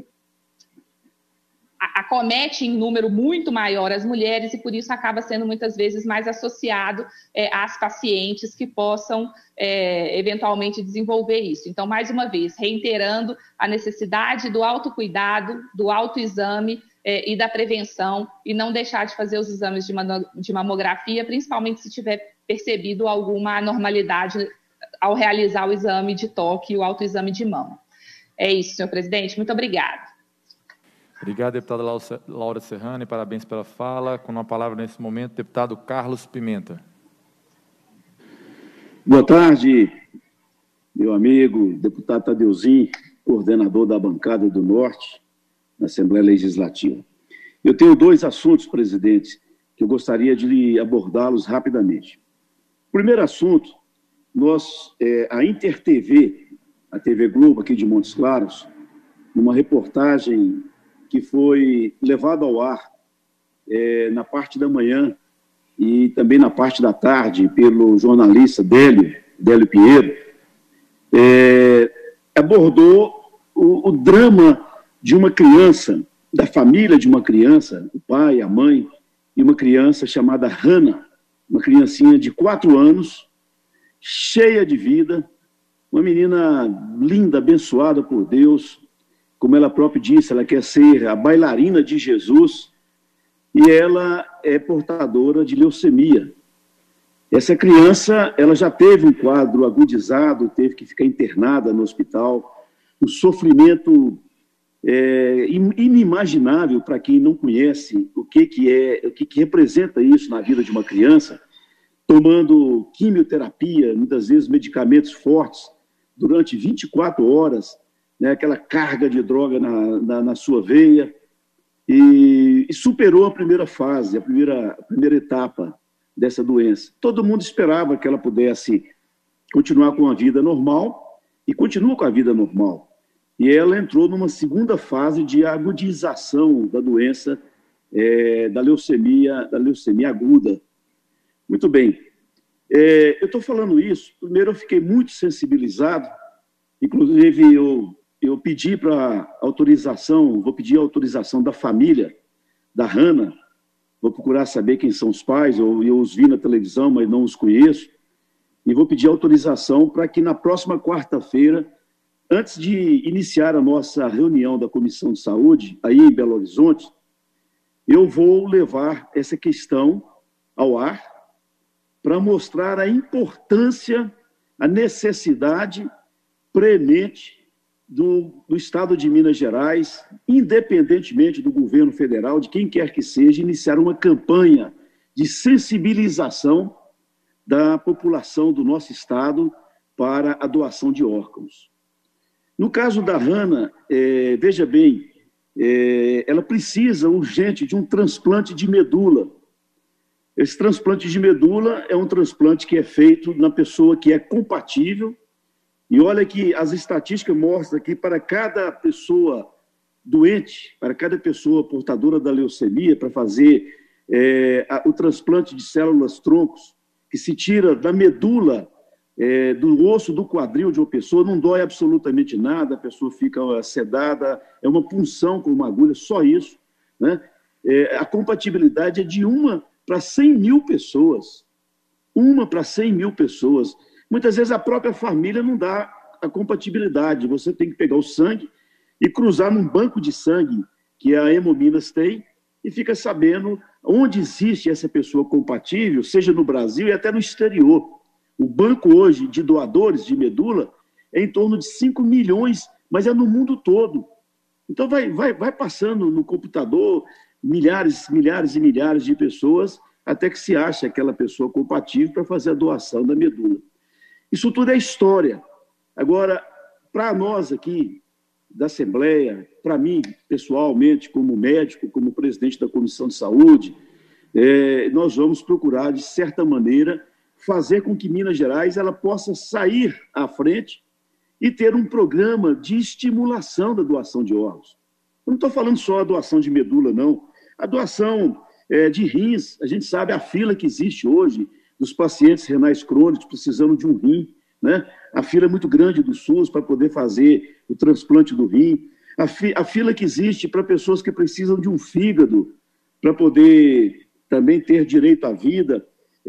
acomete em número muito maior as mulheres e por isso acaba sendo muitas vezes mais associado é, às pacientes que possam é, eventualmente desenvolver isso. Então, mais uma vez, reiterando a necessidade do autocuidado, do autoexame é, e da prevenção, e não deixar de fazer os exames de, de mamografia, principalmente se tiver percebido alguma anormalidade ao realizar o exame de toque e o autoexame de mama. É isso, senhor presidente. Muito obrigada. Obrigado, deputada Laura Serrano, e parabéns pela fala. Com a palavra nesse momento, deputado Carlos Pimenta. Boa tarde, meu amigo, deputado Tadeuzinho, coordenador da bancada do Norte, na Assembleia Legislativa. Eu tenho dois assuntos, presidente, que eu gostaria de abordá-los rapidamente. O primeiro assunto, nós, é, a Inter T V, a T V Globo aqui de Montes Claros, numa reportagem que foi levado ao ar é, na parte da manhã e também na parte da tarde pelo jornalista Délio, Délio Pinheiro, é, abordou o, o drama de uma criança, da família de uma criança, o pai, a mãe, e uma criança chamada Hannah, uma criancinha de quatro anos, cheia de vida, uma menina linda, abençoada por Deus, como ela própria disse, ela quer ser a bailarina de Jesus, e ela é portadora de leucemia. Essa criança, ela já teve um quadro agudizado, teve que ficar internada no hospital, um sofrimento é, inimaginável para quem não conhece o que, que é, o que, que representa isso na vida de uma criança, tomando quimioterapia, muitas vezes medicamentos fortes, durante vinte e quatro horas, né, aquela carga de droga na, na, na sua veia, e, e superou a primeira fase, a primeira, a primeira etapa dessa doença. Todo mundo esperava que ela pudesse continuar com a vida normal, e continua com a vida normal. E ela entrou numa segunda fase de agudização da doença, é, da leucemia, da leucemia aguda. Muito bem. É, eu estou falando isso, primeiro eu fiquei muito sensibilizado, inclusive eu, eu pedi para autorização, vou pedir a autorização da família da Hannah, vou procurar saber quem são os pais, eu, eu os vi na televisão, mas não os conheço, e vou pedir autorização para que na próxima quarta-feira, antes de iniciar a nossa reunião da Comissão de Saúde, aí em Belo Horizonte, eu vou levar essa questão ao ar para mostrar a importância, a necessidade premente do, do Estado de Minas Gerais, independentemente do governo federal, de quem quer que seja, iniciar uma campanha de sensibilização da população do nosso Estado para a doação de órgãos. No caso da Hannah, é, veja bem, é, ela precisa urgente de um transplante de medula. Esse transplante de medula é um transplante que é feito na pessoa que é compatível, e olha que as estatísticas mostram que para cada pessoa doente, para cada pessoa portadora da leucemia, para fazer é, a, o transplante de células-troncos, que se tira da medula, é, do osso do quadril de uma pessoa, não dói absolutamente nada, a pessoa fica sedada, é uma punção com uma agulha, só isso, né? É, a compatibilidade é de uma para cem mil pessoas. Uma para cem mil pessoas. Muitas vezes a própria família não dá a compatibilidade. Você tem que pegar o sangue e cruzar num banco de sangue que a Hemominas tem e fica sabendo onde existe essa pessoa compatível, seja no Brasil e até no exterior. O banco hoje de doadores de medula é em torno de cinco milhões, mas é no mundo todo. Então vai, vai, vai passando no computador milhares, milhares e milhares de pessoas até que se ache aquela pessoa compatível para fazer a doação da medula. Isso tudo é história. Agora, para nós aqui da Assembleia, para mim, pessoalmente, como médico, como presidente da Comissão de Saúde, é, nós vamos procurar, de certa maneira, fazer com que Minas Gerais ela possa sair à frente e ter um programa de estimulação da doação de órgãos. Eu não estou falando só a doação de medula, não. A doação é, de rins, a gente sabe a fila que existe hoje dos pacientes renais crônicos precisando de um rim, né? A fila é muito grande do SUS para poder fazer o transplante do rim. A, fi, a fila que existe para pessoas que precisam de um fígado para poder também ter direito à vida.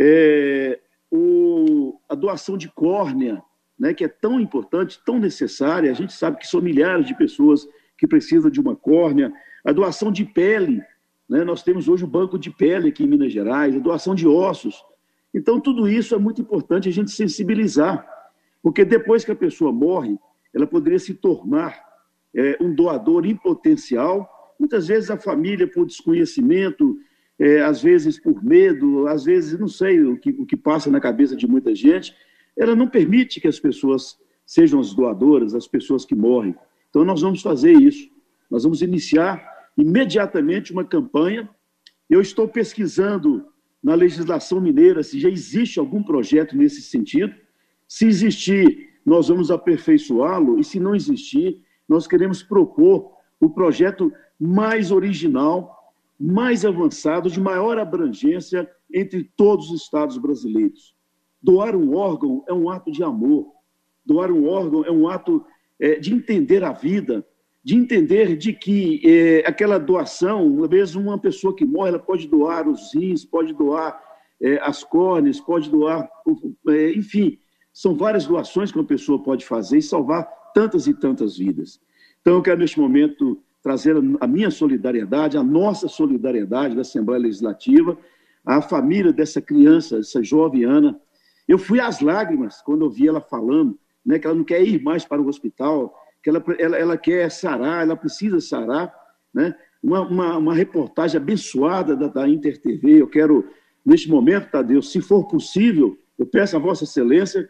É, o, a doação de córnea, né, que é tão importante, tão necessária. A gente sabe que são milhares de pessoas que precisam de uma córnea. A doação de pele, né, nós temos hoje o banco de pele aqui em Minas Gerais, a doação de ossos. Então, tudo isso é muito importante a gente sensibilizar, porque depois que a pessoa morre, ela poderia se tornar é, um doador em potencial. Muitas vezes a família, por desconhecimento, é, às vezes por medo, às vezes, não sei o que, o que passa na cabeça de muita gente, ela não permite que as pessoas sejam as doadoras, as pessoas que morrem. Então, nós vamos fazer isso. Nós vamos iniciar imediatamente uma campanha. Eu estou pesquisando na legislação mineira se já existe algum projeto nesse sentido. Se existir, nós vamos aperfeiçoá-lo, e se não existir, nós queremos propor o projeto mais original, mais avançado, de maior abrangência entre todos os estados brasileiros. Doar um órgão é um ato de amor. Doar um órgão é um ato é, de entender a vida, de entender de que é, aquela doação, uma vez uma pessoa que morre, ela pode doar os rins, pode doar é, as córneas, pode doar, é, enfim, são várias doações que uma pessoa pode fazer e salvar tantas e tantas vidas. Então, eu quero, neste momento, trazer a minha solidariedade, a nossa solidariedade da Assembleia Legislativa, à família dessa criança, dessa jovem Ana. Eu fui às lágrimas quando eu vi ela falando, né, que ela não quer ir mais para o hospital, que ela, ela, ela quer sarar, ela precisa sarar, né? Uma, uma, uma reportagem abençoada da, da Inter T V. Eu quero, neste momento, Tadeu, se for possível, eu peço a Vossa Excelência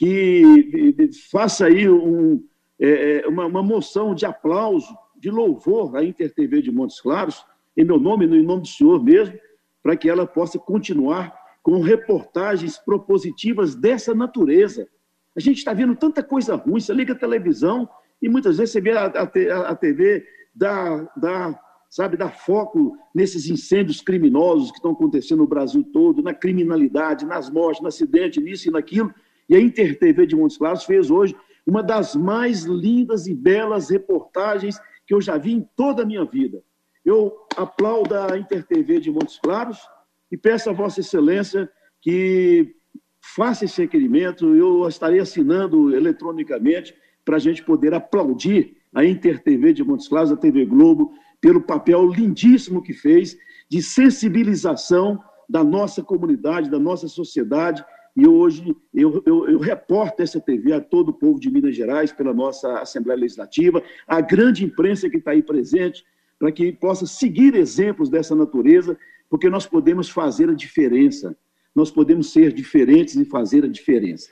que faça aí um, é, uma, uma moção de aplauso, de louvor à Inter T V de Montes Claros, em meu nome e em nome do senhor mesmo, para que ela possa continuar com reportagens propositivas dessa natureza. A gente está vendo tanta coisa ruim, você liga a televisão e muitas vezes você vê a, a, a T V dar, dar, sabe, dar foco nesses incêndios criminosos que estão acontecendo no Brasil todo, na criminalidade, nas mortes, no acidente, nisso e naquilo. E a Inter T V de Montes Claros fez hoje uma das mais lindas e belas reportagens que eu já vi em toda a minha vida. Eu aplaudo a Inter T V de Montes Claros e peço a Vossa Excelência que faça esse requerimento. Eu estarei assinando eletronicamente para a gente poder aplaudir a Inter T V de Montes Claros, a T V Globo, pelo papel lindíssimo que fez de sensibilização da nossa comunidade, da nossa sociedade. E hoje eu, eu, eu reporto essa T V a todo o povo de Minas Gerais, pela nossa Assembleia Legislativa, a grande imprensa que está aí presente, para que possa seguir exemplos dessa natureza, porque nós podemos fazer a diferença, nós podemos ser diferentes e fazer a diferença.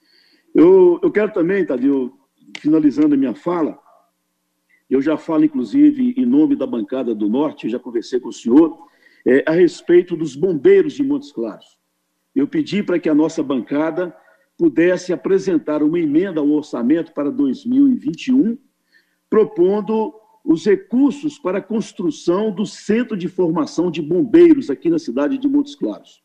Eu, eu quero também, Tadeu, finalizando a minha fala, eu já falo, inclusive, em nome da bancada do Norte, eu já conversei com o senhor, é, a respeito dos bombeiros de Montes Claros. Eu pedi para que a nossa bancada pudesse apresentar uma emenda ao orçamento para dois mil e vinte e um, propondo os recursos para a construção do Centro de Formação de Bombeiros aqui na cidade de Montes Claros.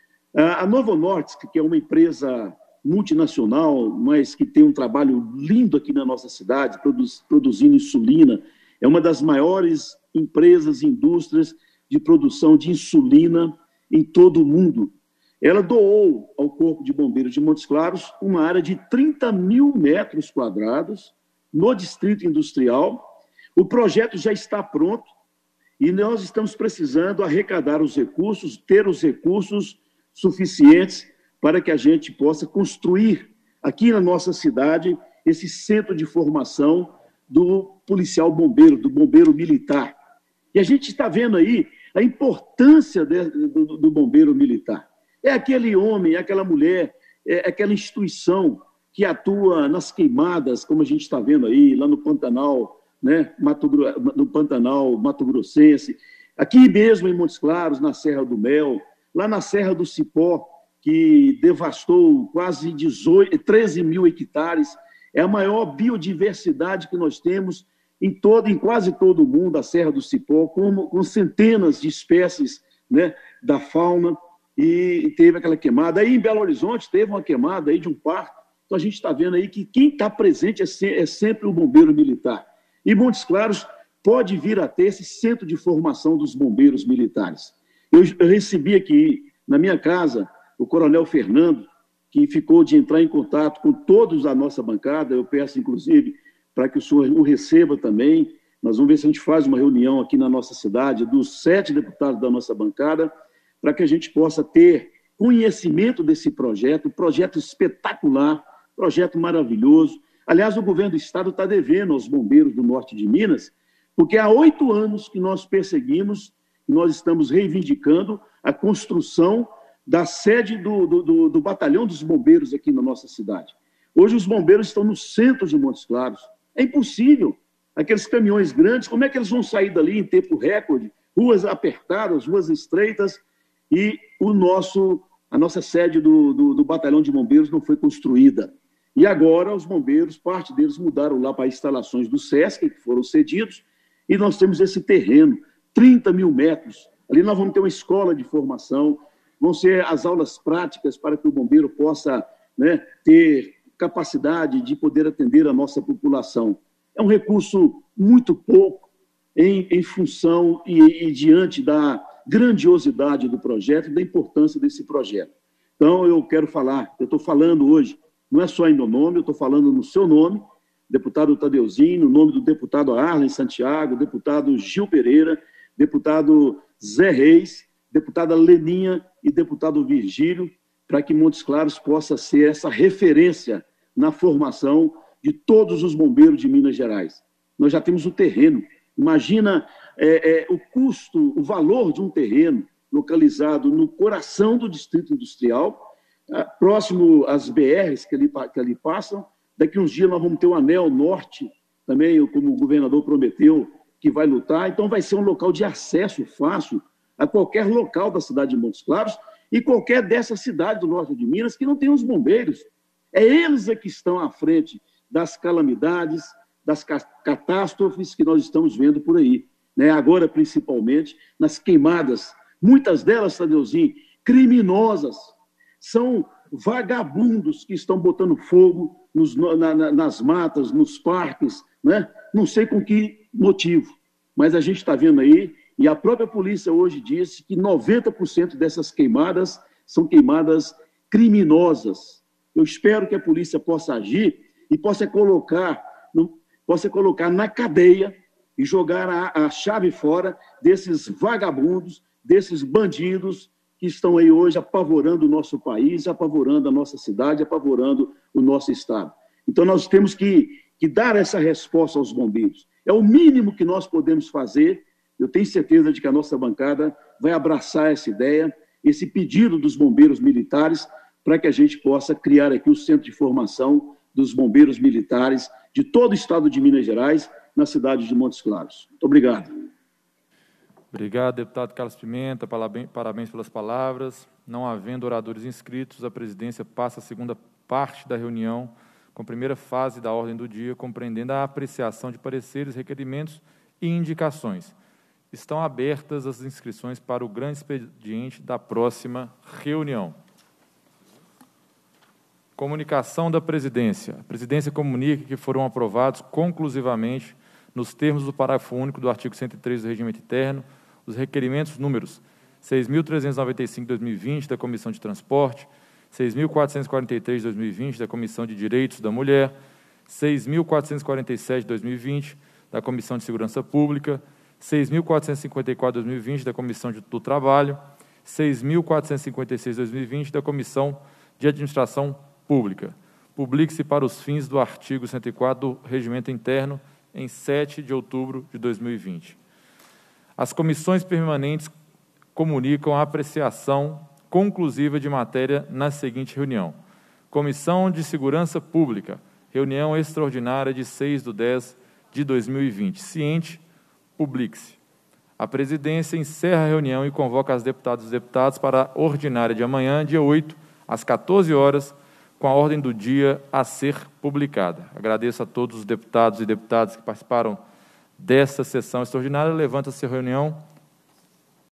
A Novo Norte, que é uma empresa multinacional, mas que tem um trabalho lindo aqui na nossa cidade, produz, produzindo insulina, é uma das maiores empresas e indústrias de produção de insulina em todo o mundo. Ela doou ao Corpo de Bombeiros de Montes Claros uma área de trinta mil metros quadrados no Distrito Industrial. O projeto já está pronto e nós estamos precisando arrecadar os recursos, ter os recursos suficientes para que a gente possa construir aqui na nossa cidade esse centro de formação do policial bombeiro, do bombeiro militar. E a gente está vendo aí a importância de, do, do bombeiro militar. É aquele homem, é aquela mulher, é aquela instituição que atua nas queimadas, como a gente está vendo aí, lá no Pantanal, né, Mato, no Pantanal Mato Grossense, aqui mesmo em Montes Claros, na Serra do Mel, lá na Serra do Cipó, que devastou quase dezoito, treze mil hectares, é a maior biodiversidade que nós temos em, todo, em quase todo o mundo, a Serra do Cipó, com, com centenas de espécies, né, da fauna, e teve aquela queimada. Aí em Belo Horizonte teve uma queimada aí de um parque. Então a gente está vendo aí que quem está presente é, se, é sempre o bombeiro militar. E Montes Claros pode vir a ter esse centro de formação dos bombeiros militares. Eu, eu recebi aqui na minha casa o coronel Fernando, que ficou de entrar em contato com todos da nossa bancada. Eu peço, inclusive, para que o senhor o receba também. Nós vamos ver se a gente faz uma reunião aqui na nossa cidade dos sete deputados da nossa bancada, para que a gente possa ter conhecimento desse projeto, projeto espetacular, projeto maravilhoso. Aliás, o governo do estado está devendo aos bombeiros do norte de Minas, porque há oito anos que nós perseguimos, e nós estamos reivindicando a construção da sede do, do, do, do batalhão dos bombeiros aqui na nossa cidade. Hoje os bombeiros estão no centro de Montes Claros. É impossível. Aqueles caminhões grandes, como é que eles vão sair dali em tempo recorde? Ruas apertadas, ruas estreitas, e o nosso, a nossa sede do, do, do batalhão de bombeiros não foi construída. E agora os bombeiros, parte deles mudaram lá para instalações do SESC, que foram cedidos, e nós temos esse terreno, trinta mil metros. Ali nós vamos ter uma escola de formação, vão ser as aulas práticas para que o bombeiro possa, né, ter capacidade de poder atender a nossa população. É um recurso muito pouco em, em função e, e diante da grandiosidade do projeto e da importância desse projeto. Então, eu quero falar, eu estou falando hoje, não é só em meu nome, eu estou falando no seu nome, deputado Tadeuzinho, no nome do deputado Arlen Santiago, deputado Gil Pereira, deputado Zé Reis, deputada Leninha e deputado Virgílio, para que Montes Claros possa ser essa referência na formação de todos os bombeiros de Minas Gerais. Nós já temos o terreno. Imagina é, é, o custo, o valor de um terreno localizado no coração do Distrito Industrial, é, próximo às B Rs que ali, que ali passam. Daqui uns dias nós vamos ter o Anel Norte, também, como o governador prometeu, que vai lutar. Então, vai ser um local de acesso fácil a qualquer local da cidade de Montes Claros e qualquer dessa cidade do norte de Minas que não tem os bombeiros. É eles é que estão à frente das calamidades, das catástrofes que nós estamos vendo por aí, né? Agora, principalmente, nas queimadas, muitas delas, Tadeuzinho, criminosas, são vagabundos que estão botando fogo nos, na, na, nas matas, nos parques, né? Não sei com que motivo, mas a gente está vendo aí, e a própria polícia hoje disse que noventa por cento dessas queimadas são queimadas criminosas. Eu espero que a polícia possa agir e possa colocar, possa colocar na cadeia e jogar a, a chave fora desses vagabundos, desses bandidos que estão aí hoje apavorando o nosso país, apavorando a nossa cidade, apavorando o nosso estado. Então, nós temos que, que dar essa resposta aos bombeiros. É o mínimo que nós podemos fazer. Eu tenho certeza de que a nossa bancada vai abraçar essa ideia, esse pedido dos bombeiros militares, para que a gente possa criar aqui o centro de formação dos bombeiros militares de todo o estado de Minas Gerais, na cidade de Montes Claros. Muito obrigado. Obrigado, deputado Carlos Pimenta. Parabéns pelas palavras. Não havendo oradores inscritos, a presidência passa a segunda parte da reunião, com a primeira fase da ordem do dia, compreendendo a apreciação de pareceres, requerimentos e indicações. Estão abertas as inscrições para o grande expediente da próxima reunião. Comunicação da presidência. A presidência comunica que foram aprovados conclusivamente, nos termos do parágrafo único do artigo cento e três do Regimento Interno, os requerimentos números seis mil trezentos e noventa e cinco de dois mil e vinte da Comissão de Transporte, seis mil quatrocentos e quarenta e três de dois mil e vinte da Comissão de Direitos da Mulher, seis mil quatrocentos e quarenta e sete de dois mil e vinte da Comissão de Segurança Pública, seis mil quatrocentos e cinquenta e quatro de dois mil e vinte da Comissão do Trabalho, seis mil quatrocentos e cinquenta e seis de dois mil e vinte da Comissão de Administração Pública. Publique-se para os fins do artigo cento e quatro do Regimento Interno em sete de outubro de dois mil e vinte. As comissões permanentes comunicam a apreciação conclusiva de matéria na seguinte reunião. Comissão de Segurança Pública, reunião extraordinária de seis de dez de dois mil e vinte. Ciente, publique-se. A presidência encerra a reunião e convoca as deputadas e deputados para a ordinária de amanhã, dia oito, às quatorze horas, com a ordem do dia a ser publicada. Agradeço a todos os deputados e deputadas que participaram desta sessão extraordinária. Levanta-se a reunião.